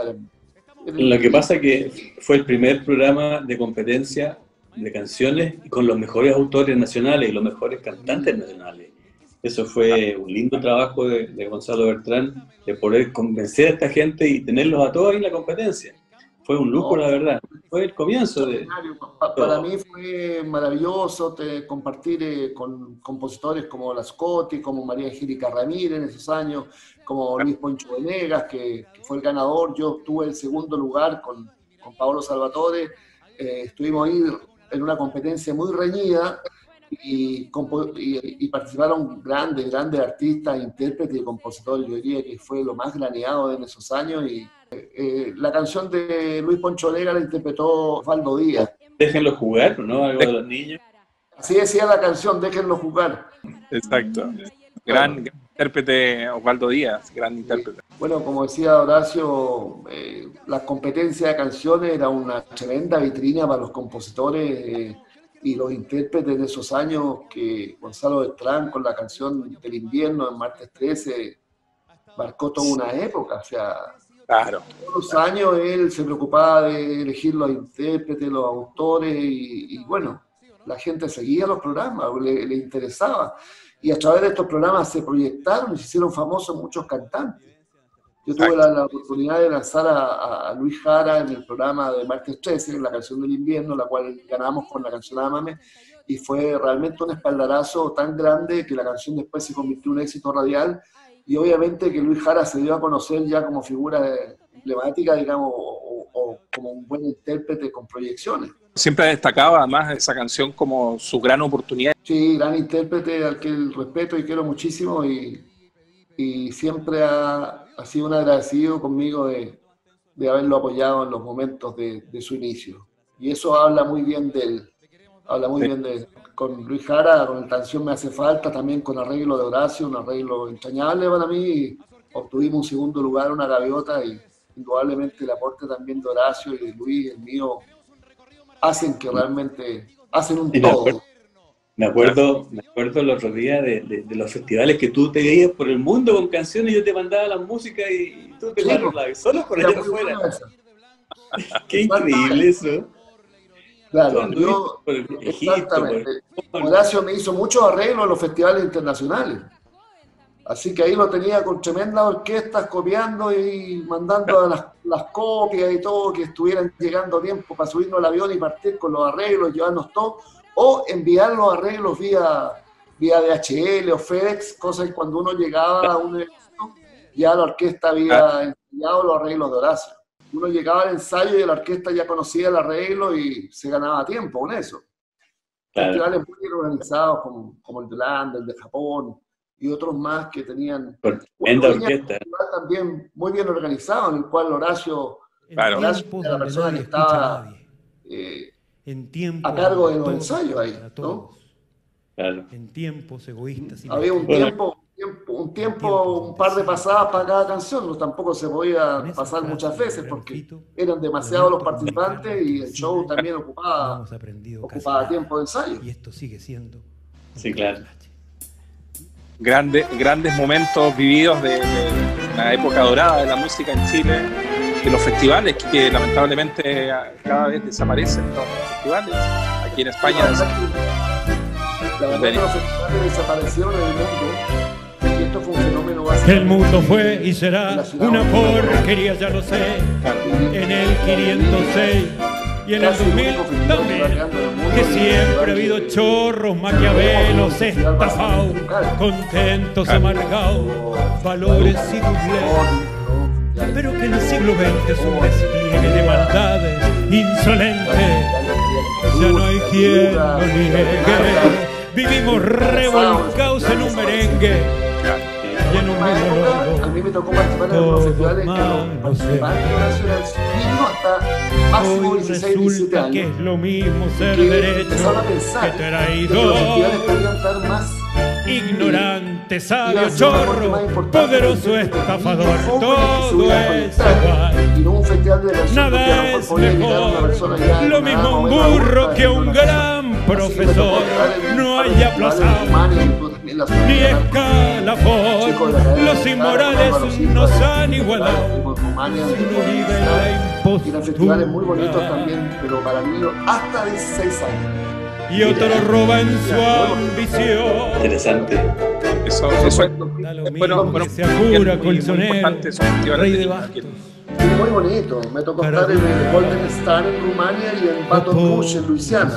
Lo que pasa es que fue el primer programa de competencia de canciones con los mejores autores nacionales y los mejores cantantes nacionales. Eso fue un lindo trabajo de Gonzalo Bertrán, de poder convencer a esta gente y tenerlos a todos ahí en la competencia. Fue un lujo, la verdad. Fue el comienzo de... Para mí fue maravilloso compartir con compositores como Lascotti, como María Angélica Ramírez en esos años, como Luis Poncho Venegas, que fue el ganador. Yo obtuve el segundo lugar con Paolo Salvatore. Estuvimos ahí en una competencia muy reñida y participaron grandes artistas, intérpretes y compositores. Yo diría que fue lo más graneado en esos años. Y la canción de Luis Poncho Venegas la interpretó Osvaldo Díaz. Déjenlo jugar, ¿no? Algo de los niños. Así decía la canción, déjenlo jugar. Exacto. Gran intérprete Osvaldo Díaz, gran intérprete. Bueno, como decía Horacio, la competencia de canciones era una tremenda vitrina para los compositores y los intérpretes de esos años, que Gonzalo Bertrán con la canción del invierno en Martes 13 marcó toda una época, o sea... Claro. Todos los años él se preocupaba de elegir los intérpretes, los autores, y bueno, la gente seguía los programas, le interesaba. Y a través de estos programas se proyectaron y se hicieron famosos muchos cantantes. Yo tuve la oportunidad de lanzar a Luis Jara en el programa de Martes 13, en la canción del invierno, la cual ganamos con la canción Ámame, y fue realmente un espaldarazo tan grande que la canción después se convirtió en un éxito radial. Y obviamente que Luis Jara se dio a conocer ya como figura emblemática, digamos, o como un buen intérprete con proyecciones. Siempre destacaba además esa canción como su gran oportunidad. Sí, gran intérprete al que respeto y quiero muchísimo, y siempre ha sido un agradecido conmigo de haberlo apoyado en los momentos de su inicio. Y eso habla muy bien de él, Con Luis Jara, con la canción Me Hace Falta, también con arreglo de Horacio, un arreglo entrañable para mí. Obtuvimos un segundo lugar, una gaviota, y indudablemente el aporte también de Horacio y de Luis, el mío, hacen que realmente hacen un todo. Me acuerdo el otro día de los festivales que tú te veías por el mundo con canciones y yo te mandaba la música y tú te la arreglabas solo por allá afuera. Qué increíble eso. Claro, yo, exactamente. Horacio me hizo muchos arreglos en los festivales internacionales. Así que ahí lo tenía con tremendas orquestas copiando y mandando las copias y todo, que estuvieran llegando a tiempo para subirnos al avión y partir con los arreglos, llevarnos todo, o enviar los arreglos vía DHL o FedEx, cosa que cuando uno llegaba a un evento, ya la orquesta había enseñado los arreglos de Horacio. Uno llegaba al ensayo y la orquesta ya conocía el arreglo y se ganaba tiempo con eso. Festivales muy organizados como el de Holanda, el de Japón y otros más que tenían una orquesta también muy bien organizado, en el cual Horacio era la persona que estaba a cargo de los ensayos ahí, ¿no? Claro. En tiempos egoístas. Había un tiempo, un par de pasadas para cada canción, no, tampoco se podía pasar muchas veces porque eran demasiados los participantes y el show también ocupaba tiempo de ensayo. Y esto sigue siendo. Sí, claro. Grandes momentos vividos de una época dorada de la música en Chile, de los festivales que lamentablemente cada vez desaparecen los festivales. Aquí en España la verdad que los festivales desaparecieron en el mundo y esto fue un fenómeno básico. El mundo fue y será una porquería, ya lo sé. En el 506 y en el 2000 también, que siempre ha habido chorros, maquiavelos, estafados, contentos, amargados, valores y doblez. Pero que el siglo XX es un despliegue de maldades insolentes. Ya no hay quien lo niegue. Vivimos revolcados en un merengue y en un época, a mí me tocó participar en algunos festivales que los participantes de Horacio eran niños hasta máximo 16, 17 años. Que es lo mismo ser que derecho empezaron a pensar que que traidor. los festivales podían estar más Ignorante, sabio, chorro, poderoso, estafador, todo es igual. Y no un festival de canción, Nada es mejor, lo mismo un burro que un gran profesor. No hay aplazado ni escalafón, los inmorales nos han igualado. Uno vive en la impostura. Eran festivales muy bonitos también, pero para niños hasta 16 años. Y otro roba en su ambición. Interesante. Eso Da lo mismo que sea cura, colchonero, rey de bastos. Sí, muy bonito. Me tocó estar en el Golden Star en Rumania y en Baton Rouge en Luisiana.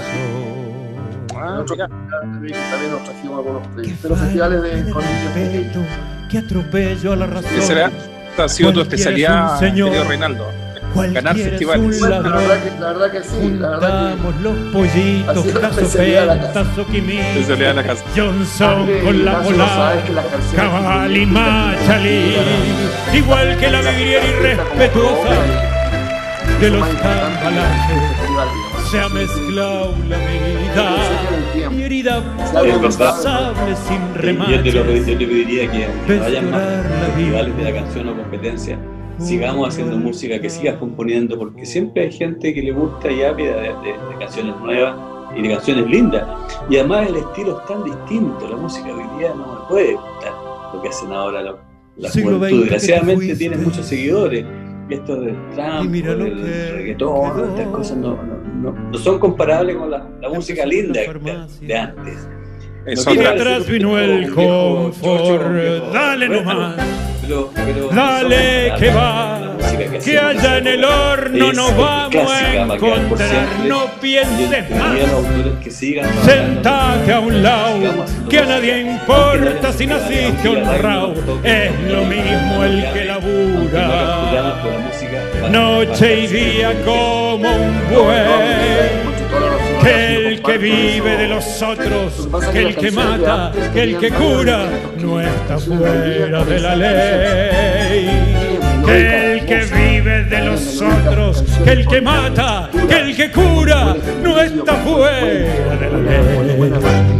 También nos trajimos algunos premios. Pero festivales de con niños pequeños. Que atropello a la razón. Esa ha sido tu especialidad, querido Reinaldo. Ganar festivales. Bueno, la verdad que sí. La verdad que los pollitos, Caso Fenta, Soquimí, Johnson con la Polar, Cabal y Machalí, igual que la vidriera irrespetuosa de los cambalaches. Se ha mezclado la vida y herida sable sin remate. Yo te pediría que aunque vayan más festivales de la canción o competencia, sigamos haciendo música, que sigas componiendo, porque siempre hay gente que le gusta y ávida de canciones nuevas y de canciones lindas. Y además el estilo es tan distinto, la música hoy día no me puede gustar lo que hacen ahora la juventud. Desgraciadamente tienen muchos seguidores. Esto del Trump, del reggaetón, estas cosas no son comparables con la música linda de antes. Y atrás vino el confort, dale nomás, dale que va, que allá en el horno nos vamos a encontrar, no pienses más, sentate a un lado, que a nadie importa si naciste honrado, es lo mismo el que labura, noche y día como un buey. Que el que vive de los otros, que el que mata, que el que cura, no está fuera de la ley. Que el que vive de los otros, que el que mata, que el que cura, no está fuera de la ley. Un buen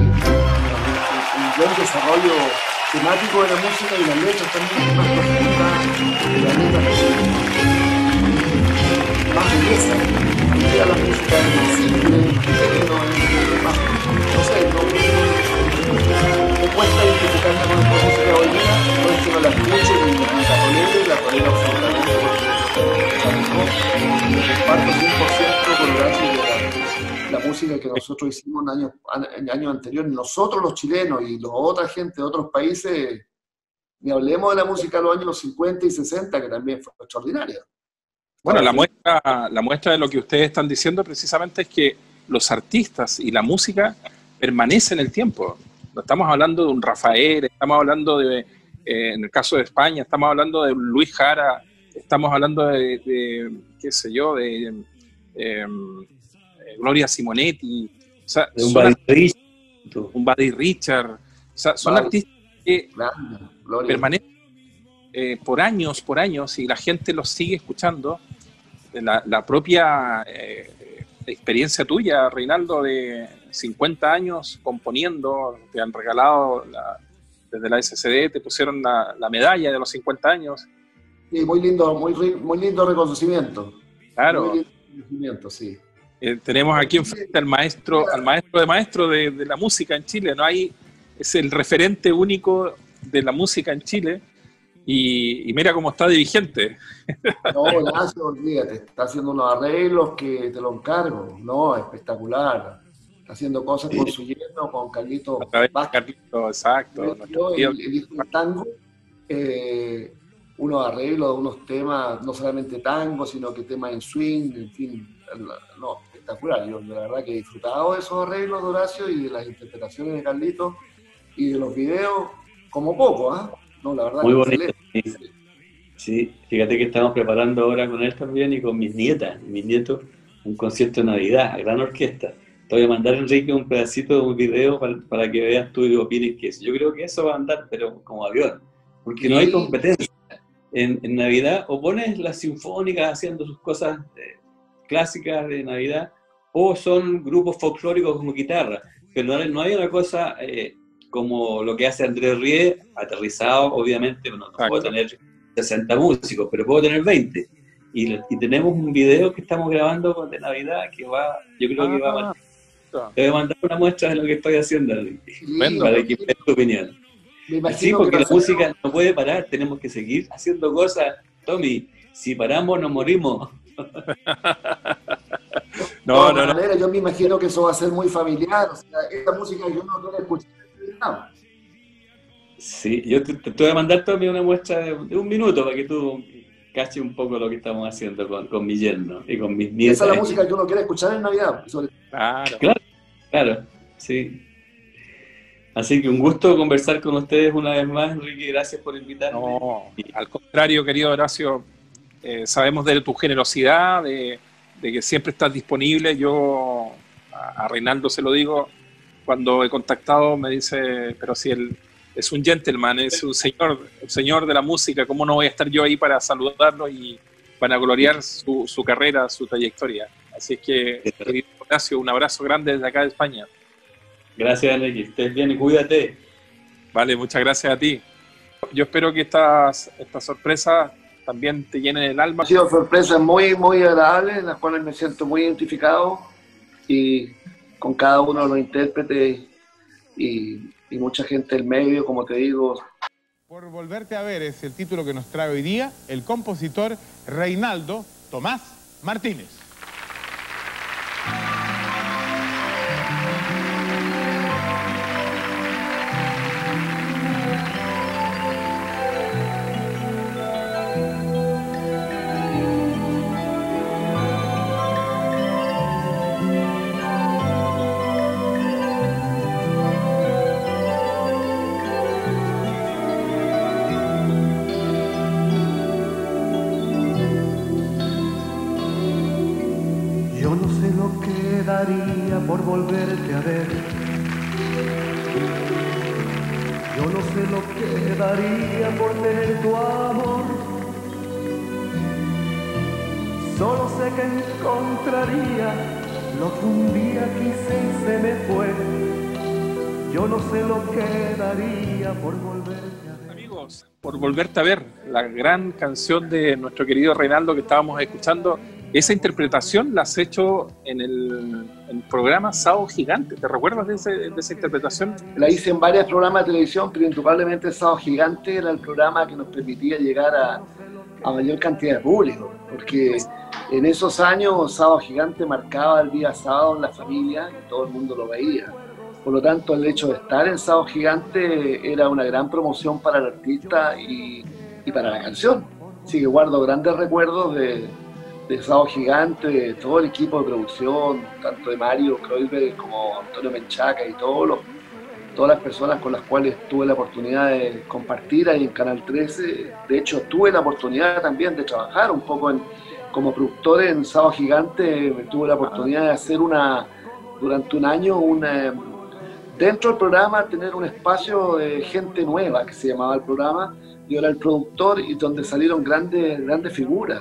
desarrollo temático de la música y las letras también más profundas, más belleza. La música es simple, más, no sé, me cuesta identificarme con esta música hoy día, por eso no la escucho y la tolero absolutamente porque comparto 100% con la música que nosotros hicimos en años anteriores, nosotros los chilenos y la otra gente de otros países, ni hablemos de la música de los años 50 y 60, que también fue extraordinaria. Bueno, la muestra de lo que ustedes están diciendo precisamente es que los artistas y la música permanecen en el tiempo. No estamos hablando de un Rafael, estamos hablando de, en el caso de España, estamos hablando de Luis Jara, estamos hablando de qué sé yo, de Gloria Simonetti, o sea, un Buddy Richard, o sea, son artistas que permanecen por años y la gente los sigue escuchando. La propia experiencia tuya, Reinaldo, de 50 años componiendo, te han regalado desde la SCD, te pusieron la medalla de los 50 años. Sí, muy lindo reconocimiento. Claro. Muy lindo reconocimiento, sí. Tenemos aquí enfrente al maestro de maestros de la música en Chile, ¿no? Es el referente único de la música en Chile. Y mira cómo está de vigente. No, Horacio, olvídate, está haciendo unos arreglos que te lo encargo. No, espectacular. Está haciendo cosas con su yerno, con Carlito. Carlito, exacto. El tango, unos arreglos de unos temas, no solamente tango, sino que temas en swing, en fin. No, espectacular. Yo la verdad que he disfrutado de esos arreglos de Horacio y de las interpretaciones de Carlito y de los videos como poco, ¿ah? No, la verdad. Muy bonito. Sí, fíjate que estamos preparando ahora con él también y con mis nietas y mis nietos un concierto de Navidad a gran orquesta. Te voy a mandar, Enrique, un pedacito de un video para que veas tú y opines que es. Yo creo que eso va a andar, pero como avión. porque no hay competencia. En Navidad o pones las sinfónicas haciendo sus cosas clásicas de Navidad, o son grupos folclóricos como guitarra, pero no hay una cosa como lo que hace Andrés Rie, aterrizado, obviamente, no puedo tener 60 músicos, pero puedo tener 20. Y tenemos un video que estamos grabando de Navidad que va, yo creo que va a mandar. Te voy a mandar una muestra de lo que estoy haciendo, para que me des tu opinión. Sí, porque la música no puede parar, tenemos que seguir haciendo cosas. Tommy, si paramos nos morimos. No. Yo me imagino que eso va a ser muy familiar, o sea, esta música yo no quiero escuchar. Sí, yo te voy a mandar, Tommy, una muestra de 1 minuto para que tú caches un poco lo que estamos haciendo con mi yerno y con mis nietos. Esa es la música que uno quiere escuchar en Navidad. Claro, sí. Así que un gusto conversar con ustedes una vez más, Enrique, gracias por invitarme. No, al contrario, querido Horacio, sabemos de tu generosidad, de que siempre estás disponible. Yo a Reinaldo se lo digo, cuando he contactado me dice, pero si él es un gentleman, es un señor de la música, ¿cómo no voy a estar yo ahí para saludarlo y para gloriar su carrera, su trayectoria? Así es que, querido Horacio, un abrazo grande desde acá de España. Gracias, Enrique. Estés bien y cuídate. Vale, muchas gracias a ti. Yo espero que estas sorpresas también te llenen el alma. Han sido sorpresas muy, muy agradables, en las cuales me siento muy identificado y con cada uno de los intérpretes y mucha gente del medio, como te digo. Por volverte a ver es el título que nos trae hoy día el compositor Reinaldo Tomás Martínez. Por volverte a ver, yo no sé lo que daría por tener tu amor, solo sé que encontraría lo que un día quise y se me fue, yo no sé lo que daría por volverte a ver. Amigos, por volverte a ver, la gran canción de nuestro querido Reinaldo que estábamos escuchando. Esa interpretación la has hecho en el programa Sábado Gigante. ¿Te recuerdas de esa interpretación? La hice en varios programas de televisión, pero indudablemente Sábado Gigante era el programa que nos permitía llegar a mayor cantidad de público, porque en esos años Sábado Gigante marcaba el día sábado en la familia y todo el mundo lo veía. Por lo tanto, el hecho de estar en Sábado Gigante era una gran promoción para el artista y para la canción. Así que guardo grandes recuerdos de Sábado Gigante, de todo el equipo de producción, tanto de Mario Kreuzberg como Antonio Menchaca y todas las personas con las cuales tuve la oportunidad de compartir ahí en Canal 13. De hecho, tuve la oportunidad también de trabajar un poco como productor en Sábado Gigante. Tuve la oportunidad de hacer durante un año, dentro del programa, tener un espacio de gente nueva, que se llamaba el programa. Yo era el productor y donde salieron grandes figuras.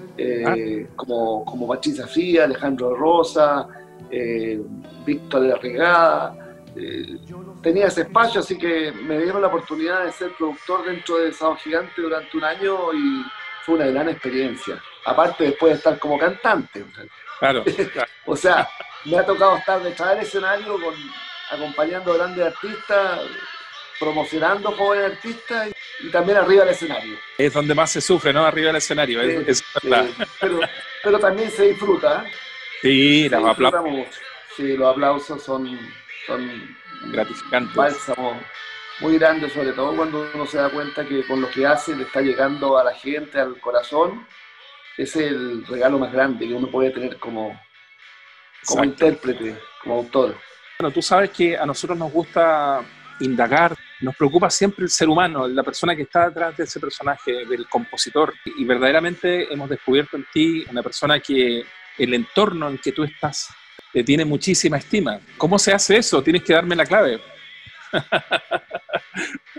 Como Patricia Fría, Alejandro Rosa, Víctor de la Regada. Tenía ese espacio, así que me dieron la oportunidad de ser productor dentro de Sábado Gigante durante un año y fue una gran experiencia. Aparte, después de estar como cantante. Claro. O sea, me ha tocado estar detrás del escenario acompañando a grandes artistas, promocionando jóvenes artistas y también arriba del escenario. Es donde más se sufre, ¿no? Arriba del escenario. Pero también se disfruta. Sí, los aplausos. Sí, los aplausos son gratificantes. Bálsamos muy grandes, sobre todo cuando uno se da cuenta que con lo que hace le está llegando a la gente, al corazón. Ese es el regalo más grande que uno puede tener como intérprete, como autor. Bueno, tú sabes que a nosotros nos gusta indagar, nos preocupa siempre el ser humano, la persona que está detrás de ese personaje, del compositor, y verdaderamente hemos descubierto en ti una persona que el entorno en que tú estás te tiene muchísima estima. ¿Cómo se hace eso? Tienes que darme la clave.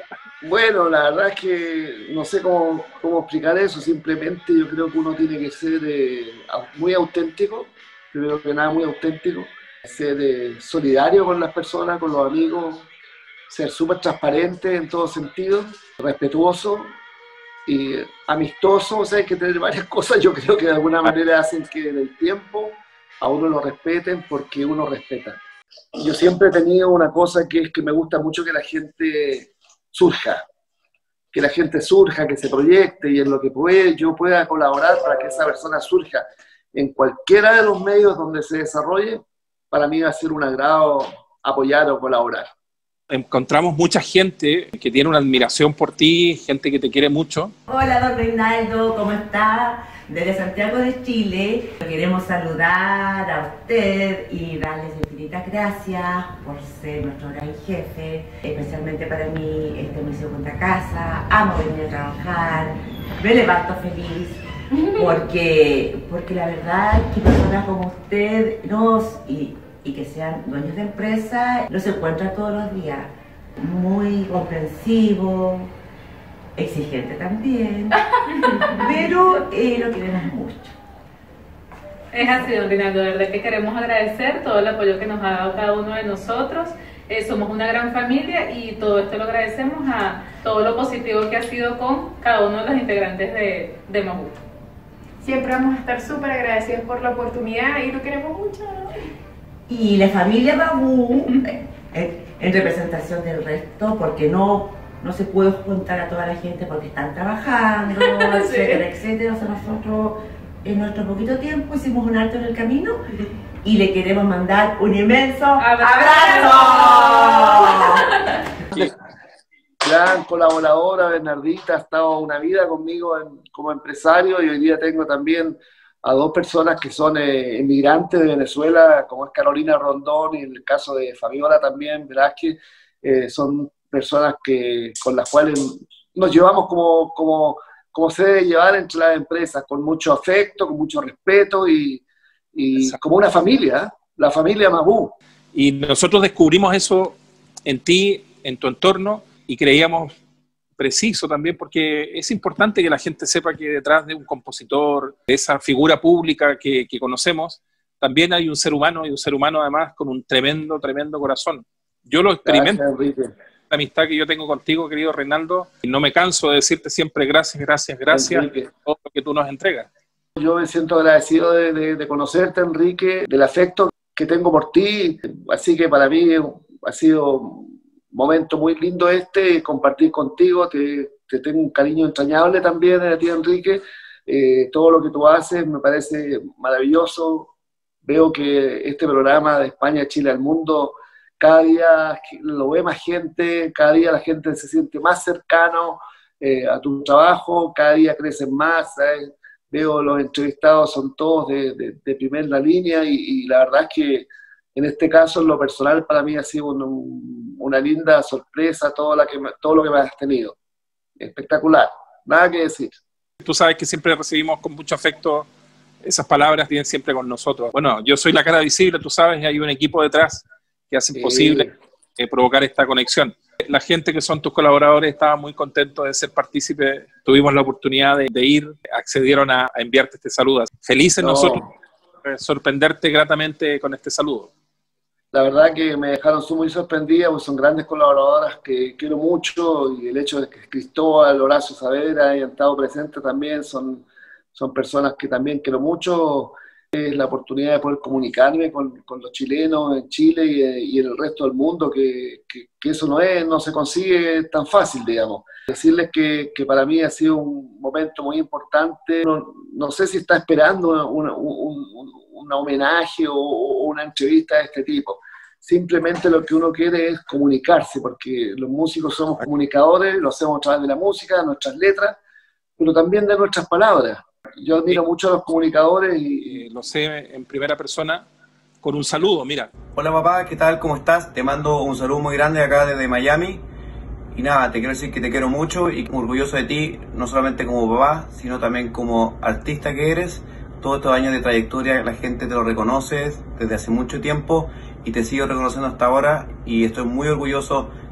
Bueno, la verdad es que no sé cómo explicar eso, simplemente yo creo que uno tiene que ser muy auténtico, primero que nada muy auténtico, ser solidario con las personas, con los amigos, ser súper transparente en todo sentido, respetuoso y amistoso. O sea, hay que tener varias cosas, yo creo que de alguna manera hacen que en el tiempo a uno lo respeten porque uno respeta. Yo siempre he tenido una cosa que es que me gusta mucho que la gente surja, que se proyecte y en lo que yo pueda colaborar para que esa persona surja en cualquiera de los medios donde se desarrolle. Para mí va a ser un agrado apoyar o colaborar. Encontramos mucha gente que tiene una admiración por ti, gente que te quiere mucho. Hola, don Reinaldo, ¿cómo está? Desde Santiago de Chile queremos saludar a usted y darles infinitas gracias por ser nuestro gran jefe. Especialmente para mí, este es mi segunda casa, amo venir a trabajar, me levanto feliz. Porque la verdad que personas como usted y que sean dueños de empresa no se encuentran todos los días. Muy comprensivo, exigente también, pero lo queremos mucho. Es así, don Reinaldo, de verdad que queremos agradecer todo el apoyo que nos ha dado cada uno de nosotros. Somos una gran familia y todo esto lo agradecemos a todo lo positivo que ha sido con cada uno de los integrantes de Mabú. Siempre vamos a estar súper agradecidos por la oportunidad y lo queremos mucho. Y la familia Mabú, en representación del resto, porque no se puede juntar a toda la gente porque están trabajando, etcétera, etcétera. O sea, nosotros en nuestro poquito tiempo hicimos un alto en el camino y le queremos mandar un inmenso abrazo. Gran colaboradora, Bernardita, ha estado una vida conmigo como empresario y hoy día tengo también a dos personas que son inmigrantes de Venezuela, como es Carolina Rondón y en el caso de Fabiola también, Velázquez. Son personas con las cuales nos llevamos como se debe llevar entre las empresas, con mucho afecto, con mucho respeto y como una familia, la familia Mabú. Y nosotros descubrimos eso en ti, en tu entorno, y creíamos preciso también, porque es importante que la gente sepa que detrás de un compositor, de esa figura pública que conocemos, también hay un ser humano, y un ser humano además con un tremendo, tremendo corazón. Yo lo experimento, la amistad que yo tengo contigo, querido Reinaldo, y no me canso de decirte siempre gracias, gracias, gracias por todo lo que tú nos entregas. Yo me siento agradecido de conocerte, Enrique, del afecto que tengo por ti, así que para mí ha sido momento muy lindo compartir contigo, te tengo un cariño entrañable también a ti, Enrique. Todo lo que tú haces me parece maravilloso. Veo que este programa de España, Chile al Mundo, cada día lo ve más gente, cada día la gente se siente más cercano a tu trabajo, cada día crecen más, ¿sabes? Veo los entrevistados son todos de primera línea y la verdad es que en este caso, en lo personal, para mí ha sido una linda sorpresa todo lo que me has tenido. Espectacular, nada que decir. Tú sabes que siempre recibimos con mucho afecto esas palabras, vienen siempre con nosotros. Bueno, yo soy la cara visible, tú sabes, y hay un equipo detrás que hace posible provocar esta conexión. La gente que son tus colaboradores estaba muy contento de ser partícipe. Tuvimos la oportunidad de ir, accedieron a enviarte este saludo. Felices nosotros de sorprenderte gratamente con este saludo. La verdad que me dejaron muy sorprendida, porque son grandes colaboradoras que quiero mucho, y el hecho de que Cristóbal, Horacio Saavedra hayan estado presentes también, son personas que también quiero mucho. Es la oportunidad de poder comunicarme con los chilenos en Chile y en el resto del mundo, que eso no se consigue tan fácil, digamos. Decirles que para mí ha sido un momento muy importante. No sé si está esperando un homenaje o una entrevista de este tipo. Simplemente lo que uno quiere es comunicarse, porque los músicos somos comunicadores, lo hacemos a través de la música, de nuestras letras, pero también de nuestras palabras. Yo admiro mucho a los comunicadores y lo sé en primera persona con un saludo, mira. Hola papá, ¿qué tal? ¿Cómo estás? Te mando un saludo muy grande acá desde Miami. Y nada, te quiero decir que te quiero mucho y orgulloso de ti, no solamente como papá, sino también como artista que eres. Todos estos años de trayectoria la gente te lo reconoce desde hace mucho tiempo y te sigo reconociendo hasta ahora, y estoy muy orgulloso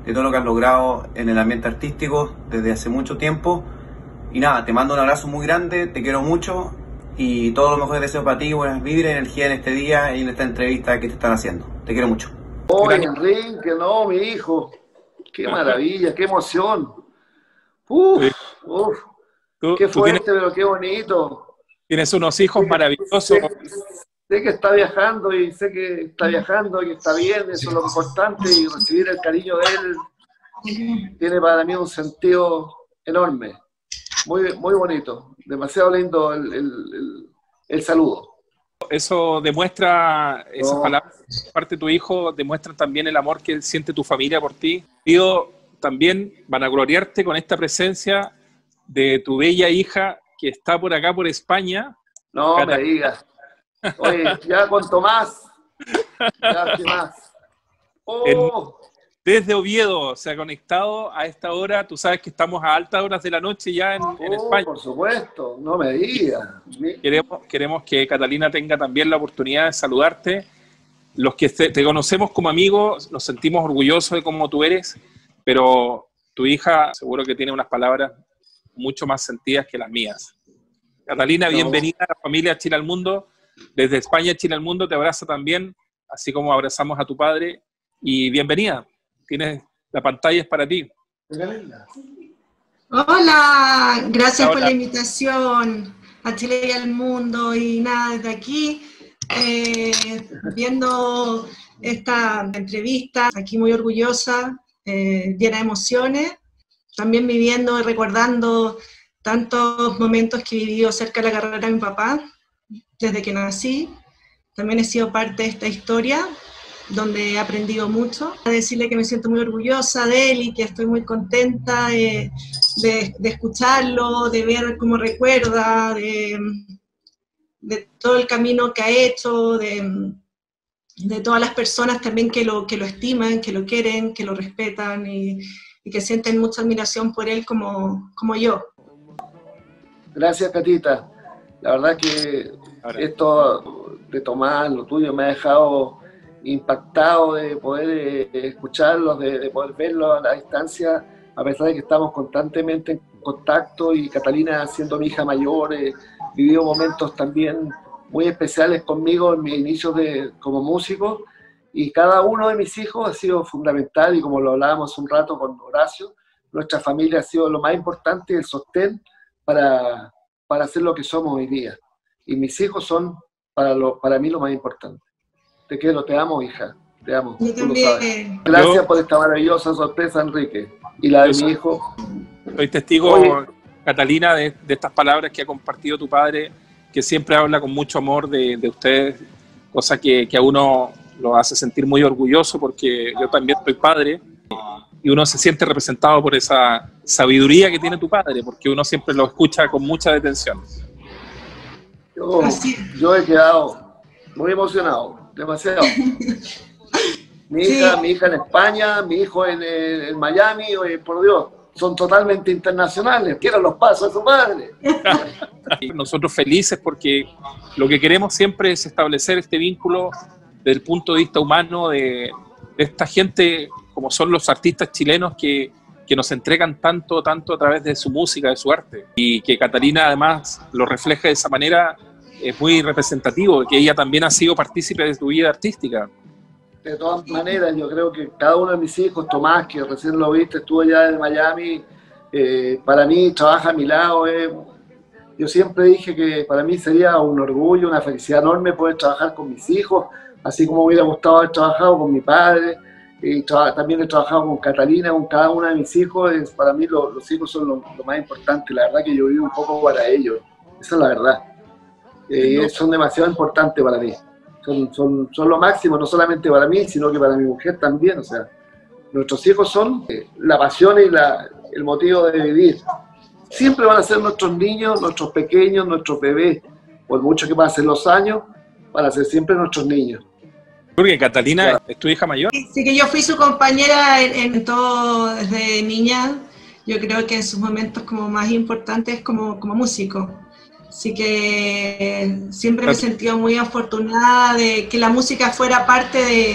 de todo lo que has logrado en el ambiente artístico desde hace mucho tiempo. Y nada, te mando un abrazo muy grande, te quiero mucho y todos los mejores deseos para ti, buenas vibras, energía en este día y en esta entrevista que te están haciendo. Te quiero mucho. Oye, Enrique, no, mi hijo. Qué maravilla, qué emoción. Uf, uf. Qué fuerte, pero qué bonito. Tienes unos hijos maravillosos. Sé que está viajando y sé que está viajando y está bien, eso es lo importante, y recibir el cariño de él tiene para mí un sentido enorme. Muy, muy bonito, demasiado lindo el saludo. Eso demuestra, esas palabras de parte de tu hijo, demuestran también el amor que siente tu familia por ti. Pido también vanagloriarte con esta presencia de tu bella hija que está por acá, por España. No me digas. Oye, ya con Tomás. Ya, ¿qué más? Oh. Desde Oviedo se ha conectado a esta hora. Tú sabes que estamos a altas horas de la noche ya en España. Por supuesto, no me digas. Queremos que Catalina tenga también la oportunidad de saludarte. Los que te conocemos como amigos nos sentimos orgullosos de cómo tú eres, pero tu hija seguro que tiene unas palabras mucho más sentidas que las mías. Catalina, bienvenida a la familia Chile al Mundo. Desde España, Chile al Mundo te abraza también, así como abrazamos a tu padre. Y bienvenida. Tienes, la pantalla es para ti. Hola, gracias por la invitación a Chile y al Mundo. Y nada, desde aquí, viendo esta entrevista, aquí muy orgullosa, llena de emociones, también viviendo y recordando tantos momentos que he vivido cerca de la carrera de mi papá, desde que nací. También he sido parte de esta historia, donde he aprendido mucho. A decirle que me siento muy orgullosa de él y que estoy muy contenta de escucharlo, de ver cómo recuerda, de todo el camino que ha hecho, de todas las personas también que lo estiman, que lo quieren, que lo respetan y que sienten mucha admiración por él como yo. Gracias, Catita. La verdad que esto de Tomás, lo tuyo, me ha dejado impactado de poder escucharlos, de poder verlos a la distancia, a pesar de que estamos constantemente en contacto, y Catalina, siendo mi hija mayor, vivió momentos también muy especiales conmigo en mis inicios como músico, y cada uno de mis hijos ha sido fundamental, y como lo hablábamos un rato con Horacio, nuestra familia ha sido lo más importante y el sostén para hacer lo que somos hoy día. Y mis hijos son para mí lo más importante. Te quiero, te amo, hija, te amo. Yo también. Gracias por esta maravillosa sorpresa, Enrique, y la de mi hijo. Soy testigo, Catalina, de estas palabras que ha compartido tu padre, que siempre habla con mucho amor de ustedes, cosa que a uno lo hace sentir muy orgulloso, porque yo también soy padre, y uno se siente representado por esa sabiduría que tiene tu padre, porque uno siempre lo escucha con mucha detención. Yo he quedado muy emocionado, demasiado. Mi hija en España, mi hijo en Miami, oye, por Dios, son totalmente internacionales. Quiero los pasos de su padre. Nosotros felices porque lo que queremos siempre es establecer este vínculo desde el punto de vista humano de esta gente, como son los artistas chilenos que nos entregan tanto a través de su música, de su arte. Y que Catalina además lo refleja de esa manera, es muy representativo, que ella también ha sido partícipe de tu vida artística. De todas maneras, yo creo que cada uno de mis hijos, Tomás, que recién lo viste, estuvo allá en Miami, para mí trabaja a mi lado. Yo siempre dije que para mí sería un orgullo, una felicidad enorme poder trabajar con mis hijos, así como me hubiera gustado haber trabajado con mi padre. Y también he trabajado con Catalina, con cada uno de mis hijos. Para mí los hijos son lo más importante. La verdad que yo vivo un poco para ellos, esa es la verdad. Son demasiado importantes para mí. Son lo máximo, no solamente para mí, sino que para mi mujer también. O sea, nuestros hijos son la pasión y el motivo de vivir. Siempre van a ser nuestros niños, nuestros pequeños, nuestros bebés. Por mucho que pasen los años, van a ser siempre nuestros niños. Porque Catalina es tu hija mayor. Sí, que yo fui su compañera en todo desde niña. Yo creo que en sus momentos como más importantes como músico. Así que siempre me he sentido muy afortunada de que la música fuera parte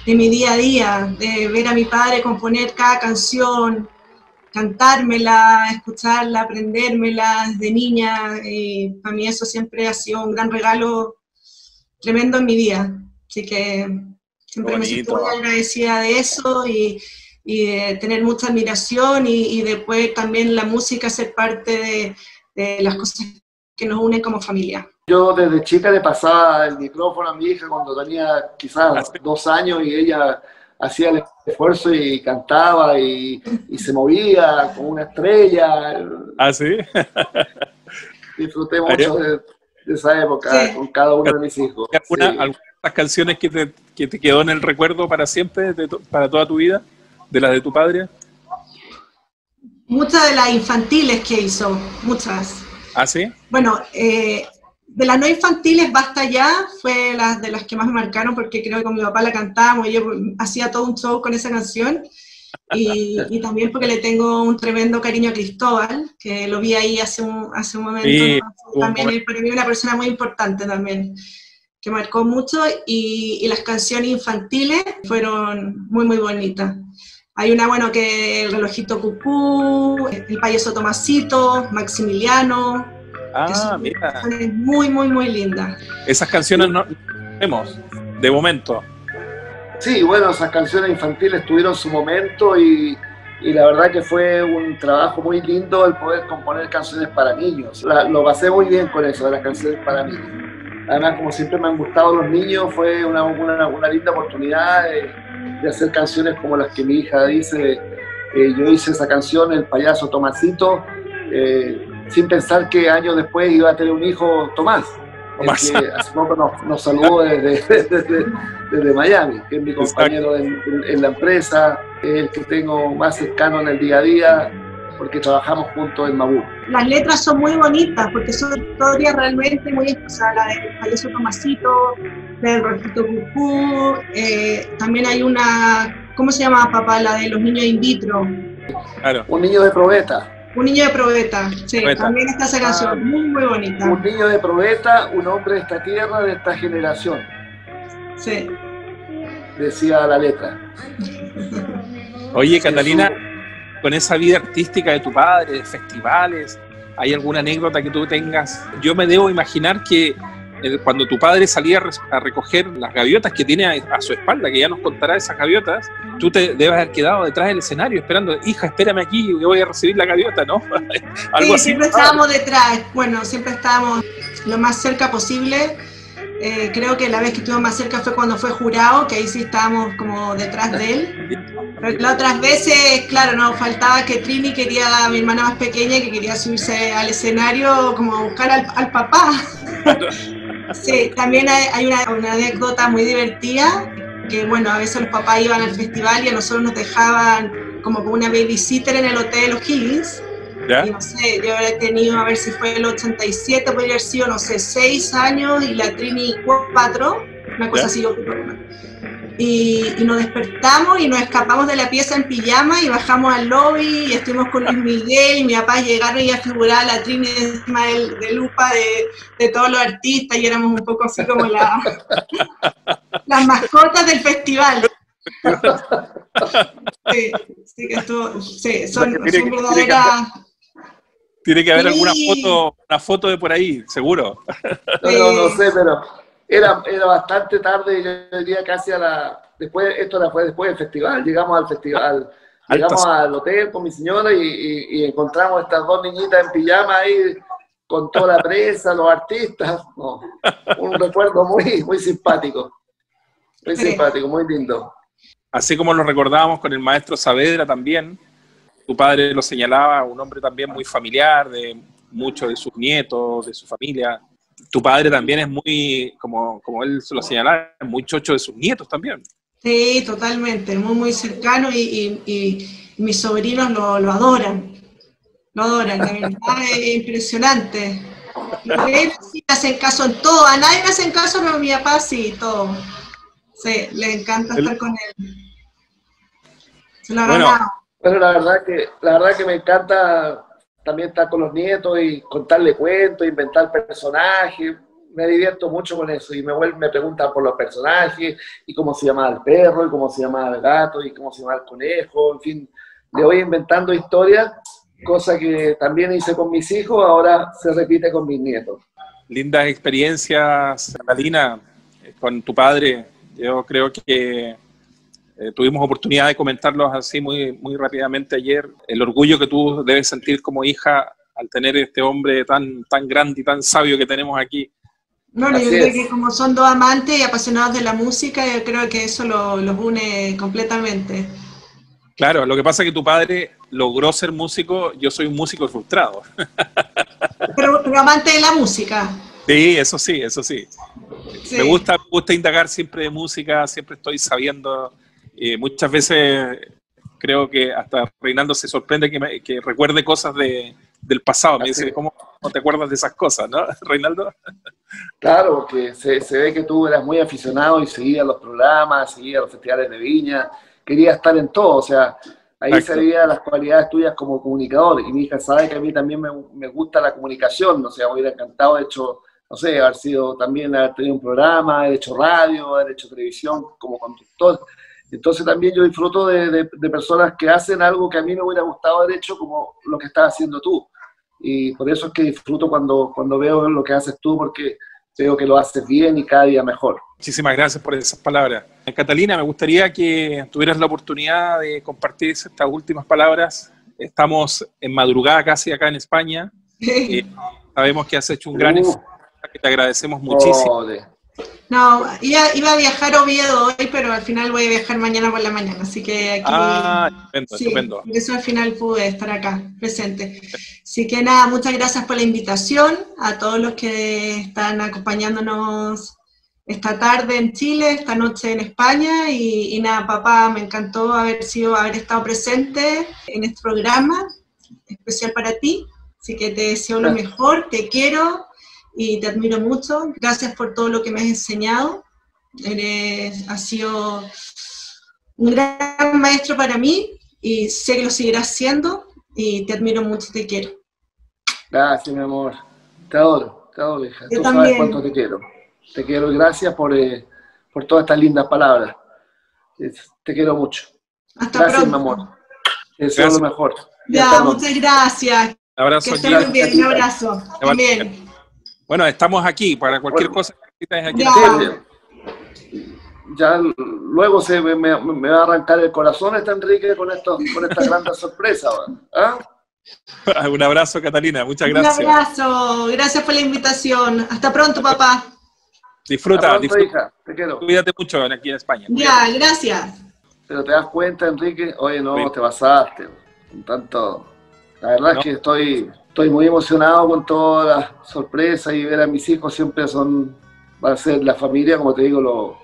mi día a día, de ver a mi padre componer cada canción, cantármela, escucharla, aprendérmela desde niña, y para mí eso siempre ha sido un gran regalo tremendo en mi vida. Así que siempre me siento muy agradecida de eso y de tener mucha admiración y de poder también la música ser parte de las cosas que nos unen como familia. Yo desde chica le pasaba el micrófono a mi hija cuando tenía quizás 2 años y ella hacía el esfuerzo y cantaba y se movía como una estrella. ¿Ah, sí? Disfruté mucho de esa época con cada uno de mis hijos. ¿Algunas canciones que te quedó en el recuerdo para siempre, para toda tu vida, de las de tu padre? Muchas de las infantiles que hizo, muchas. ¿Ah, sí? Bueno, de las no infantiles, Basta Ya, fue de las que más me marcaron, porque creo que con mi papá la cantábamos y yo hacía todo un show con esa canción, y también porque le tengo un tremendo cariño a Cristóbal, que lo vi ahí hace un momento, sí, también es para mí una persona muy importante también, que marcó mucho, y las canciones infantiles fueron muy, muy bonitas. Hay una, bueno, que El relojito cucú, El payaso Tomasito, Maximiliano. Mira. Muy, muy, muy lindas. Esas canciones no vemos, de momento. Sí, bueno, esas canciones infantiles tuvieron su momento y la verdad que fue un trabajo muy lindo el poder componer canciones para niños. Lo pasé muy bien con eso, de las canciones para niños. Además, como siempre me han gustado los niños, fue una linda oportunidad de hacer canciones como las que mi hija dice. Yo hice esa canción, El payaso Tomasito, sin pensar que años después iba a tener un hijo, Tomás, que hace poco nos saludó desde Miami, que es mi compañero en la empresa, el que tengo más cercano en el día a día, porque trabajamos juntos en Mabú. Las letras son muy bonitas, porque son historias realmente muy, o sea, la del payaso Tomasito, del rojito cucú, también hay una, ¿cómo se llama, papá? La de los niños in vitro. Claro. Un niño de probeta. Un niño de probeta, sí, probeta. También está esa canción, muy, muy bonita. Un niño de probeta, un hombre de esta tierra, de esta generación. Sí. Decía la letra. Oye, Catalina, con esa vida artística de tu padre, de festivales, ¿hay alguna anécdota que tú tengas? Yo me debo imaginar que cuando tu padre salía a recoger las gaviotas que tiene a su espalda, que ya nos contará esas gaviotas, tú te debes haber quedado detrás del escenario esperando, hija, espérame aquí, yo voy a recibir la gaviota, ¿no? Algo así. Siempre estábamos detrás, bueno, siempre estábamos lo más cerca posible. Creo que la vez que estuvimos más cerca fue cuando fue jurado, que ahí sí estábamos como detrás de él. Pero las otras veces, claro, nos faltaba que Trini quería, a mi hermana más pequeña, que quería subirse al escenario como a buscar al papá. Sí, también hay una anécdota muy divertida, que bueno, a veces los papás iban al festival y a nosotros nos dejaban como una babysitter en el hotel de los Higgins. ¿Ya? Y no sé, yo he tenido, a ver si fue el 87, podría haber sido, no sé, 6 años y la Trini 4, una cosa así. Y nos despertamos y nos escapamos de la pieza en pijama y bajamos al lobby y estuvimos con Luis Miguel y mi papá llegaron y a figurar a la Trini encima de lupa de todos los artistas y éramos un poco así como las mascotas del festival. Sí, sí que estuvo, sí, son verdaderas. Tiene que haber alguna foto de por ahí, seguro. No sé, pero era bastante tarde, yo diría casi esto fue después del festival, llegamos al festival, llegamos al hotel con mi señora y encontramos estas 2 niñitas en pijama ahí, con toda la prensa, los artistas, un recuerdo muy, muy simpático, muy lindo. Así como lo recordábamos con el maestro Saavedra también, tu padre lo señalaba, un hombre también muy familiar, de muchos de sus nietos, de su familia. Tu padre también es muy, como él se lo señalaba, muy chocho de sus nietos también. Sí, totalmente, muy, muy cercano y mis sobrinos lo adoran. Lo adoran, la verdad es impresionante. Él sí le hacen caso en todo, a nadie le hacen caso, pero a mi papá sí, todo. Sí, le encanta estar con él. Se lo ha ganado. Bueno, la verdad que me encanta también estar con los nietos y contarle cuentos, inventar personajes. me divierto mucho con eso y me preguntan por los personajes y cómo se llamaba el perro y cómo se llamaba el gato y cómo se llamaba el conejo, en fin, le voy inventando historias, cosa que también hice con mis hijos, ahora se repite con mis nietos. Lindas experiencias, Catalina, con tu padre. Yo creo que tuvimos oportunidad de comentarlos así muy rápidamente ayer. El orgullo que tú debes sentir como hija al tener este hombre tan grande y tan sabio que tenemos aquí. Bueno, yo creo que como son dos amantes y apasionados de la música, yo creo que eso los une completamente. Claro, lo que pasa es que tu padre logró ser músico, yo soy un músico frustrado. Pero amante de la música. Sí, eso sí, eso sí. Me gusta indagar siempre de música, siempre estoy sabiendo. Muchas veces creo que hasta Reinaldo se sorprende que recuerde cosas del pasado. Me dice, ¿cómo no te acuerdas de esas cosas, no, Reinaldo? Claro, porque se ve que tú eras muy aficionado y seguías los programas, seguías los festivales de Viña, querías estar en todo, o sea, ahí se veían las cualidades tuyas como comunicador. Y mi hija sabe que a mí también me gusta la comunicación, o sea, me hubiera encantado, de hecho, no sé, haber tenido un programa, haber hecho radio, haber hecho televisión como conductor. Entonces también yo disfruto de personas que hacen algo que a mí me hubiera gustado haber hecho, como lo que estás haciendo tú. Y por eso es que disfruto cuando veo lo que haces tú, porque veo que lo haces bien y cada día mejor. Muchísimas gracias por esas palabras. Catalina, me gustaría que tuvieras la oportunidad de compartir estas últimas palabras. Estamos en madrugada casi acá en España. Sabemos que has hecho un gran esfuerzo, que te agradecemos muchísimo. No, iba a viajar a Oviedo hoy, pero al final voy a viajar mañana por la mañana, así que aquí... Estupendo. Por eso al final pude estar acá, presente. Así que nada, muchas gracias por la invitación, a todos los que están acompañándonos esta tarde en Chile, esta noche en España, y nada, papá, me encantó haber estado presente en este programa, especial para ti, así que te deseo lo mejor, te quiero, y te admiro mucho. Gracias por todo lo que me has enseñado. Has sido un gran maestro para mí y sé que lo seguirás siendo y te admiro mucho, te quiero. Gracias, mi amor. Te adoro, hija. Yo Tú también. Sabes cuánto te quiero. Te quiero y gracias por todas estas lindas palabras. Te quiero mucho. Hasta gracias, pronto. mi amor. Te deseo lo mejor. Ya, muchas gracias. Un abrazo. Que estés muy bien. Un abrazo. También. Bueno, estamos aquí para cualquier cosa que necesites aquí. Ya luego me va a arrancar el corazón Enrique con esta gran sorpresa. ¿Ah? Un abrazo, Catalina, muchas gracias. Un abrazo, gracias por la invitación. Hasta pronto, papá. Disfruta, hija. Te quiero. Cuídate mucho aquí en España. Ya, gracias. Pero te das cuenta, Enrique, oye, no, te pasaste. Con tanto... La verdad es que estoy muy emocionado con todas las sorpresas y ver a mis hijos siempre va a ser la familia, como te digo,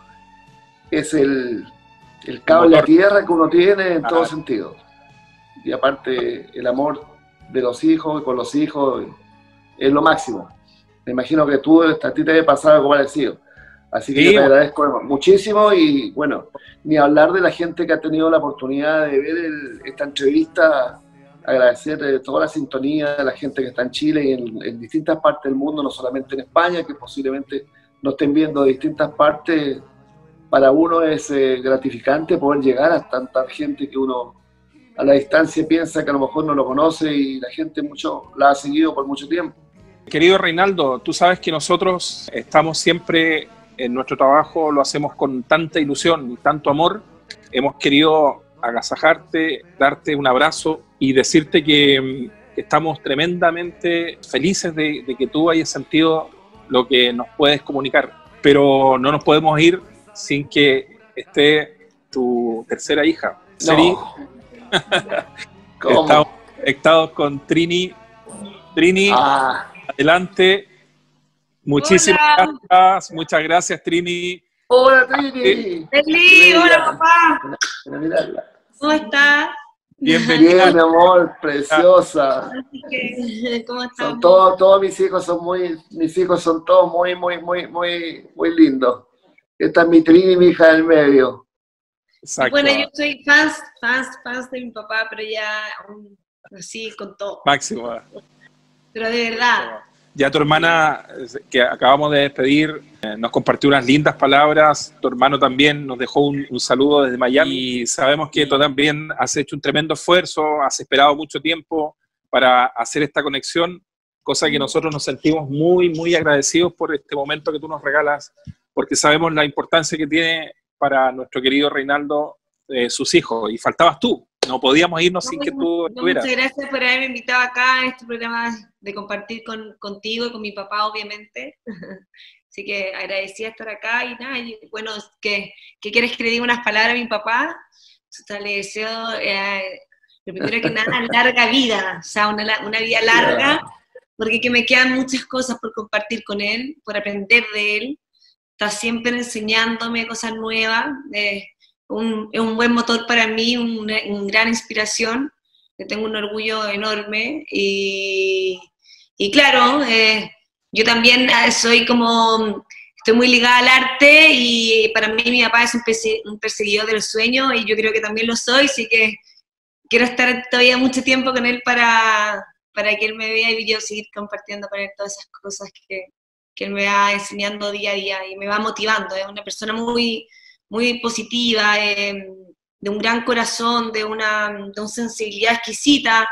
es el cable a tierra que uno tiene en todo sentido. Y aparte el amor de los hijos, con los hijos, es lo máximo. Me imagino que a ti te debe pasar algo parecido. Así que yo te agradezco muchísimo y bueno, ni hablar de la gente que ha tenido la oportunidad de ver esta entrevista. Agradecer toda la sintonía de la gente que está en Chile y en distintas partes del mundo, no solamente en España, que posiblemente nos estén viendo de distintas partes. Para uno es gratificante poder llegar a tanta gente que uno a la distancia piensa que a lo mejor no lo conoce y la gente la ha seguido por mucho tiempo. Querido Reinaldo, tú sabes que nosotros estamos siempre en nuestro trabajo, lo hacemos con tanta ilusión y tanto amor. Hemos querido agasajarte, darte un abrazo y decirte que estamos tremendamente felices de que tú hayas sentido lo que nos puedes comunicar, pero no nos podemos ir sin que esté tu tercera hija. No. ¿Cómo? Estamos conectados con Trini. Trini, adelante. Muchísimas gracias. Muchas gracias, Trini. Hola, Trini. Feliz, hola, papá. ¿Cómo estás? Bienvenida. Bien, mi amor, preciosa. ¿Cómo estás? Son todos mis hijos son todos muy lindos. Esta es mi Trini y mi hija del medio. Exacto. Bueno, yo soy fans de mi papá, pero ya así con todo. Máximo. Pero de verdad. Ya tu hermana, que acabamos de despedir, nos compartió unas lindas palabras. Tu hermano también nos dejó un saludo desde Miami. Y sabemos que tú también has hecho un tremendo esfuerzo, has esperado mucho tiempo para hacer esta conexión, cosa que nosotros nos sentimos muy, muy agradecidos por este momento que tú nos regalas, porque sabemos la importancia que tiene para nuestro querido Reinaldo sus hijos. Y faltabas tú. No podíamos irnos sin que tú estuvieras. Muchas gracias por haberme invitado acá en este programa de compartir contigo y con mi papá, obviamente. Así que agradecida estar acá y nada, y bueno, que quieres que le diga unas palabras a mi papá. O sea, le deseo, lo primero que nada, larga vida, o sea, una vida larga, porque que me quedan muchas cosas por compartir con él, por aprender de él. Está siempre enseñándome cosas nuevas. Es un buen motor para mí, una gran inspiración, que tengo un orgullo enorme, y claro, yo también estoy muy ligada al arte, y para mí mi papá es un perseguidor del sueño, y yo creo que también lo soy, así que quiero estar todavía mucho tiempo con él para que él me vea y yo seguir compartiendo con él todas esas cosas que él me va enseñando día a día, y me va motivando. Es una persona muy positiva, de un gran corazón, de una sensibilidad exquisita,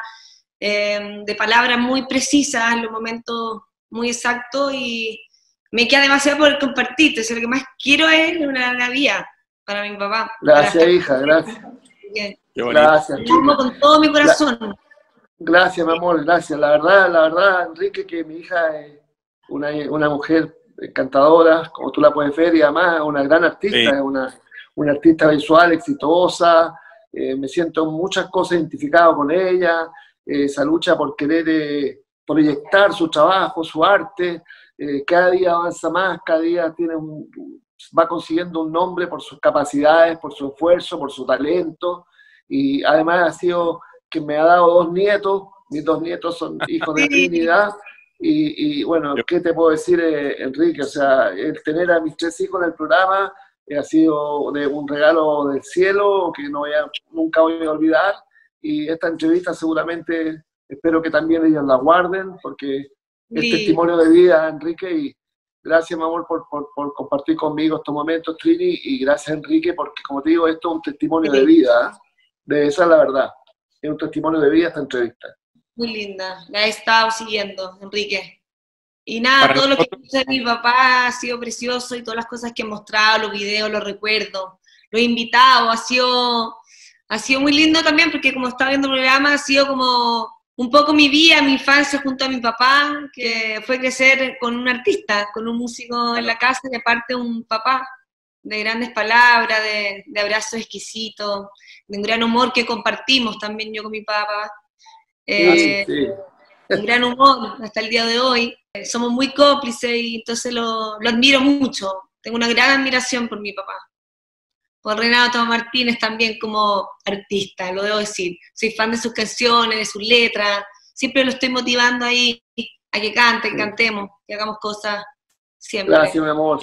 de palabras muy precisas en los momentos muy exactos, y me queda demasiado por compartirte. O sea, lo que más quiero es una vida para mi papá. Gracias, hija, gracias. Gracias. Te amo con todo mi corazón. Gracias, mi amor, gracias. La verdad, Enrique, que mi hija es una mujer encantadora, como tú la puedes ver, y además una gran artista, sí. Es una artista visual exitosa. Me siento en muchas cosas identificado con ella, esa lucha por querer proyectar su trabajo, su arte, cada día avanza más, cada día va consiguiendo un nombre por sus capacidades, por su esfuerzo, por su talento, y además ha sido que me ha dado 2 nietos, mis 2 nietos son hijos de Trinidad. Y bueno, ¿qué te puedo decir, Enrique? O sea, el tener a mis 3 hijos en el programa ha sido un regalo del cielo que nunca voy a olvidar, y esta entrevista seguramente espero que también ellos la guarden, porque es testimonio de vida, Enrique, y gracias, mi amor, por compartir conmigo estos momentos, Trini, y gracias, Enrique, porque como te digo, esto es un testimonio de vida, esa es la verdad, es un testimonio de vida esta entrevista. Muy linda, la he estado siguiendo, Enrique. Y nada, todo lo que hizo de mi papá ha sido precioso, y todas las cosas que he mostrado, los videos, los recuerdos, los invitados, ha sido muy lindo también, porque como estaba viendo el programa, ha sido como un poco mi vida, mi infancia junto a mi papá, que fue crecer con un artista, con un músico en la casa, y aparte un papá de grandes palabras, de abrazos exquisitos, de un gran humor que compartimos también yo con mi papá. Un gran humor hasta el día de hoy. Somos muy cómplices, y entonces lo admiro mucho. Tengo una gran admiración por mi papá. Por Reinaldo Tomás Martínez también como artista, lo debo decir. Soy fan de sus canciones, de sus letras. Siempre lo estoy motivando ahí a que cante, que cantemos, que hagamos cosas siempre. Gracias, mi amor.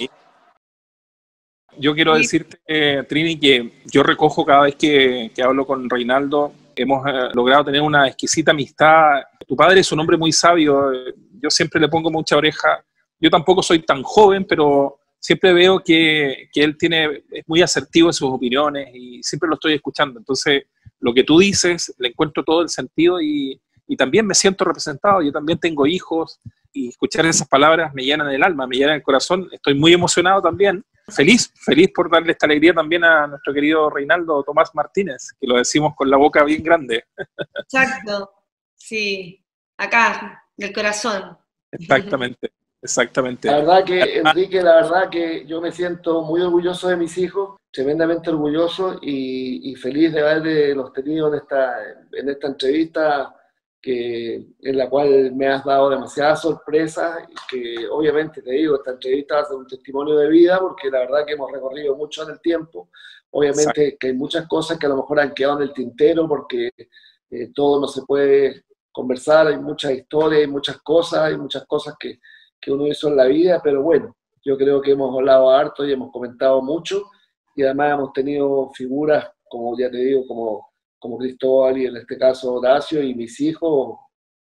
Yo quiero decirte, Trini, que yo recojo cada vez que hablo con Reinaldo. Hemos logrado tener una exquisita amistad. Tu padre es un hombre muy sabio. Yo siempre le pongo mucha oreja. Yo tampoco soy tan joven, pero siempre veo que él es muy asertivo en sus opiniones, y siempre lo estoy escuchando. Entonces, lo que tú dices, le encuentro todo el sentido, y también me siento representado. Yo también tengo hijos, y escuchar esas palabras me llenan el alma, me llenan el corazón. Estoy muy emocionado también. Feliz por darle esta alegría también a nuestro querido Reinaldo Tomás Martínez, que lo decimos con la boca bien grande. Exacto, sí, acá, del corazón. Exactamente. La verdad que, Enrique, la verdad que yo me siento muy orgulloso de mis hijos, tremendamente orgulloso, y feliz de haberlos tenido en esta entrevista, en la cual me has dado demasiadas sorpresas, y que obviamente te digo, esta entrevista va a ser un testimonio de vida, porque la verdad que hemos recorrido mucho en el tiempo. Obviamente que hay muchas cosas que a lo mejor han quedado en el tintero, porque todo no se puede conversar, hay muchas historias, hay muchas cosas que uno hizo en la vida, pero bueno, yo creo que hemos hablado harto y hemos comentado mucho, y además hemos tenido figuras, como ya te digo, como Cristóbal, y en este caso Horacio, y mis hijos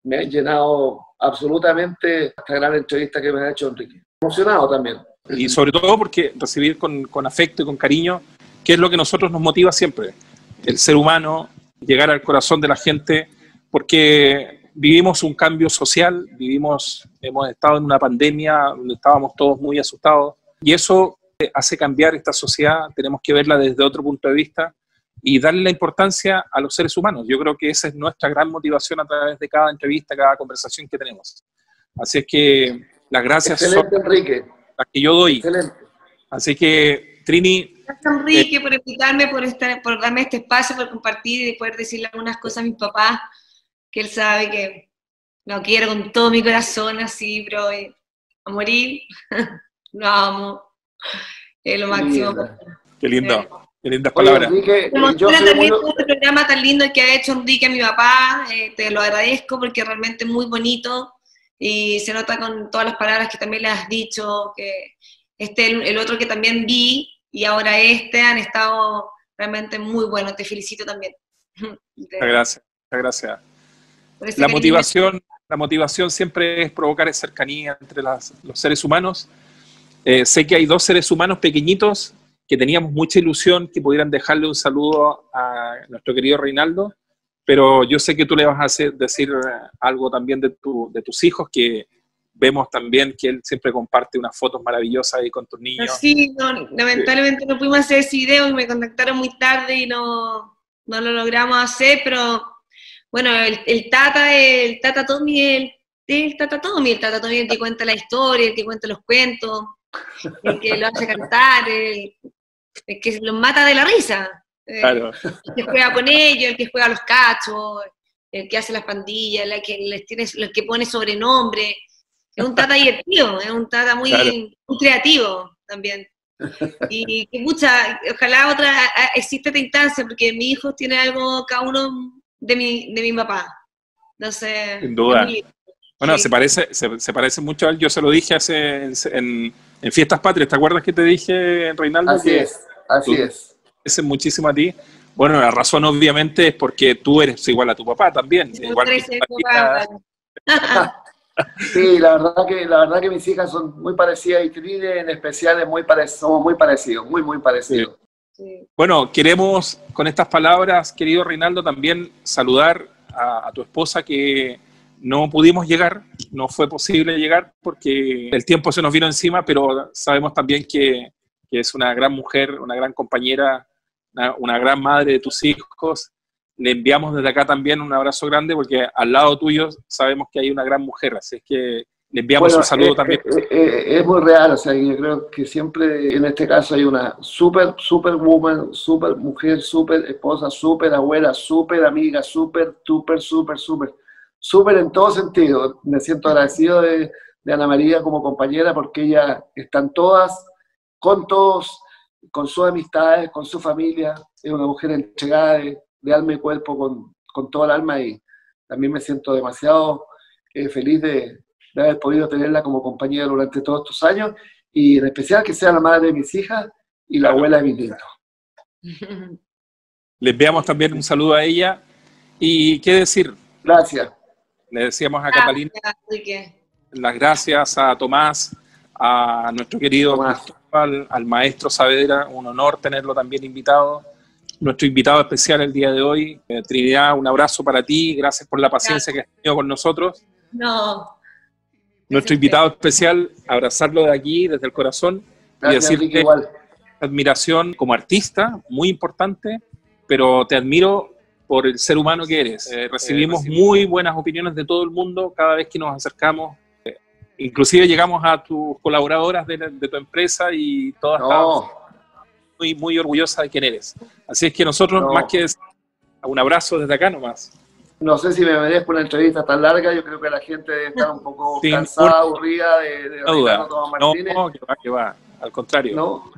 me han llenado absolutamente esta gran entrevista que me ha hecho Enrique. Emocionado también. Y sobre todo porque recibir con afecto y con cariño, que es lo que a nosotros nos motiva siempre, el ser humano, llegar al corazón de la gente, porque vivimos un cambio social, hemos estado en una pandemia donde estábamos todos muy asustados, y eso hace cambiar esta sociedad. Tenemos que verla desde otro punto de vista y darle la importancia a los seres humanos. Yo creo que esa es nuestra gran motivación a través de cada entrevista, cada conversación que tenemos. Así es que las gracias excelente, son Enrique. Las que yo doy. Excelente. Así que, Trini... Gracias, Enrique, por invitarme, por darme este espacio, por compartir y poder decirle algunas cosas a mi papá, que él sabe que lo quiero con todo mi corazón, así, bro, a morir. Lo amo. Es lo máximo. Qué lindo. Qué lindas palabras. Enrique, me emociona también este programa tan lindo que ha hecho Enrique a mi papá. Te lo agradezco porque es realmente muy bonito y se nota con todas las palabras que también le has dicho, que el otro que también vi y ahora han estado realmente muy buenos. Te felicito también. Muchas gracias. Muchas gracias. La motivación siempre es provocar cercanía entre los seres humanos. Sé que hay dos seres humanos pequeñitos que teníamos mucha ilusión que pudieran dejarle un saludo a nuestro querido Reinaldo, pero yo sé que tú le vas a decir algo también de tus hijos, que vemos también que él siempre comparte unas fotos maravillosas ahí con tus niños. Sí, lamentablemente no pudimos hacer ese video y me contactaron muy tarde y no lo logramos hacer, pero bueno, el Tata Tommy, el Tata Tommy el que cuenta la historia, el que cuenta los cuentos, el que lo hace cantar, el que los mata de la risa, claro. El que juega con ellos, el que juega a los cachos, el que hace las pandillas, el que pone sobrenombre. Es un Tata divertido, es un Tata muy, claro, muy creativo también. Y que ojalá exista esta instancia, porque mis hijos tienen algo cada uno de mi papá. No sé. Sin duda. Bueno, sí. se parece mucho a él. Yo se lo dije en Fiestas Patrias. ¿Te acuerdas que te dije, Reinaldo? Así es. Es muchísimo a ti. Bueno, la razón obviamente es porque tú eres igual a tu papá también. Igual que sí, la verdad que mis hijas son muy parecidas y Trini en especial somos muy parecidos, muy parecidos. Sí. Bueno, queremos con estas palabras, querido Reinaldo, también saludar a tu esposa, que no pudimos llegar, no fue posible llegar porque el tiempo se nos vino encima, pero sabemos también que es una gran mujer, una gran compañera, una gran madre de tus hijos. Le enviamos desde acá también un abrazo grande, porque al lado tuyo sabemos que hay una gran mujer, así es que le enviamos un saludo también. Es muy real, o sea, yo creo que siempre en este caso hay una super woman, super mujer, super esposa, super abuela, super amiga, super en todo sentido. Me siento agradecido de Ana María como compañera, porque ella están todas, con todos, con sus amistades, con su familia. Es una mujer entregada de alma y cuerpo con toda el alma, y también me siento demasiado feliz de haber podido tenerla como compañera durante todos estos años, y en especial que sea la madre de mis hijas y la abuela de mis nietos. Le enviamos también un saludo a ella, y qué decir. Gracias. Le decíamos a Catalina las gracias, a Tomás, a nuestro querido Cristóbal, al maestro Saavedra, un honor tenerlo también invitado. Nuestro invitado especial el día de hoy, Trinidad, un abrazo para ti, gracias por la paciencia que has tenido con nosotros. Nuestro invitado especial, abrazarlo de aquí, desde el corazón, gracias, y decirte admiración como artista, muy importante, pero te admiro por el ser humano que eres. Recibimos muy buenas opiniones de todo el mundo cada vez que nos acercamos. Inclusive llegamos a tus colaboradoras de tu empresa y todas estaban muy orgullosa de quién eres. Así es que nosotros, más que un abrazo desde acá nomás. No sé si me merezco una entrevista tan larga, yo creo que la gente debe estar un poco cansada, aburrida de no duda. Tomás Martínez. No, que va, al contrario. No.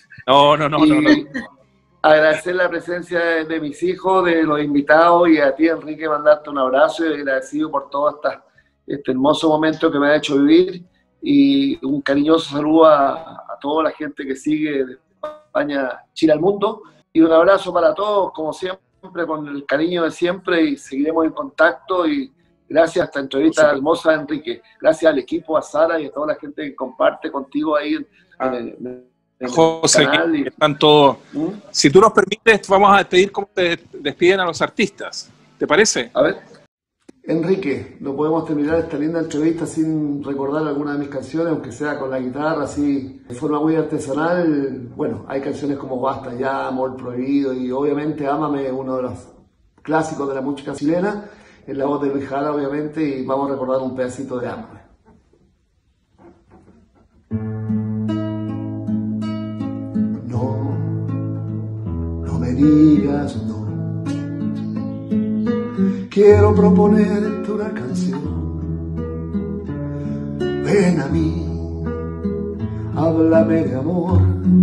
Agradecer la presencia de mis hijos, de los invitados, y a ti, Enrique, mandarte un abrazo y agradecido por todo este hermoso momento que me ha hecho vivir, y un cariñoso saludo a toda la gente que sigue de España, Chile al mundo, y un abrazo para todos, como siempre, con el cariño de siempre, y seguiremos en contacto, y Gracias a esta entrevista hermosa, Enrique. Gracias al equipo, a Sara y a toda la gente que comparte contigo ahí en José, que están todos. Si tú nos permites, vamos a despedir como te despiden a los artistas. ¿Te parece? A ver. Enrique, no podemos terminar esta linda entrevista sin recordar alguna de mis canciones, aunque sea con la guitarra, así de forma muy artesanal. Bueno, hay canciones como Basta Ya, Amor Prohibido y obviamente Ámame, uno de los clásicos de la música chilena, en la voz de Luis Jara, obviamente, y vamos a recordar un pedacito de Ámame. No me digas no. Quiero proponerte una canción. Ven a mí, háblame de amor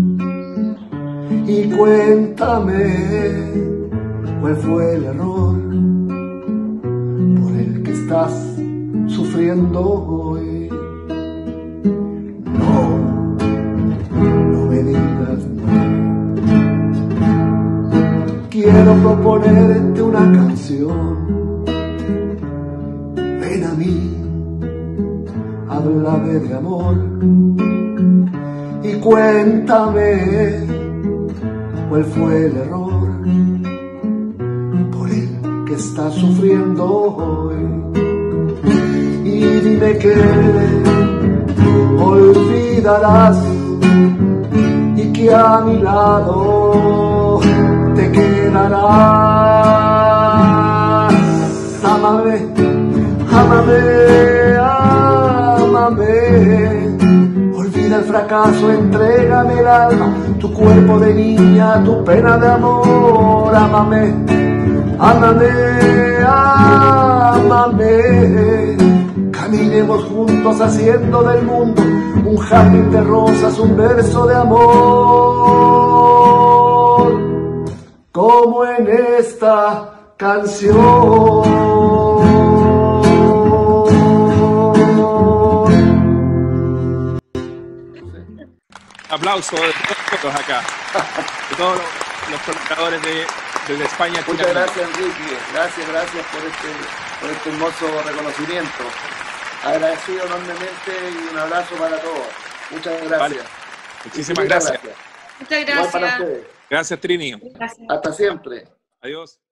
y cuéntame cuál fue el error por el que estás sufriendo hoy. No me digas no. Quiero proponerte una canción. Ven a mí, háblame de amor y cuéntame cuál fue el error por el que estás sufriendo hoy. Y dime que olvidarás y que a mi lado te quedarás. Ámame, ámame, ámame. Olvida el fracaso, entrégame el alma, tu cuerpo de niña, tu pena de amor. Ámame, ámame, ámame. Caminemos juntos haciendo del mundo un jardín de rosas, un verso de amor, como en esta canción. Aplauso de todos acá, de todos los colaboradores de España. Muchas gracias, Enrique. Gracias por este hermoso reconocimiento. Agradecido enormemente y un abrazo para todos. Muchas gracias. Vale. Muchísimas gracias. Muchas gracias. Igual para ustedes. Gracias, Trini. Gracias. Hasta siempre. Adiós.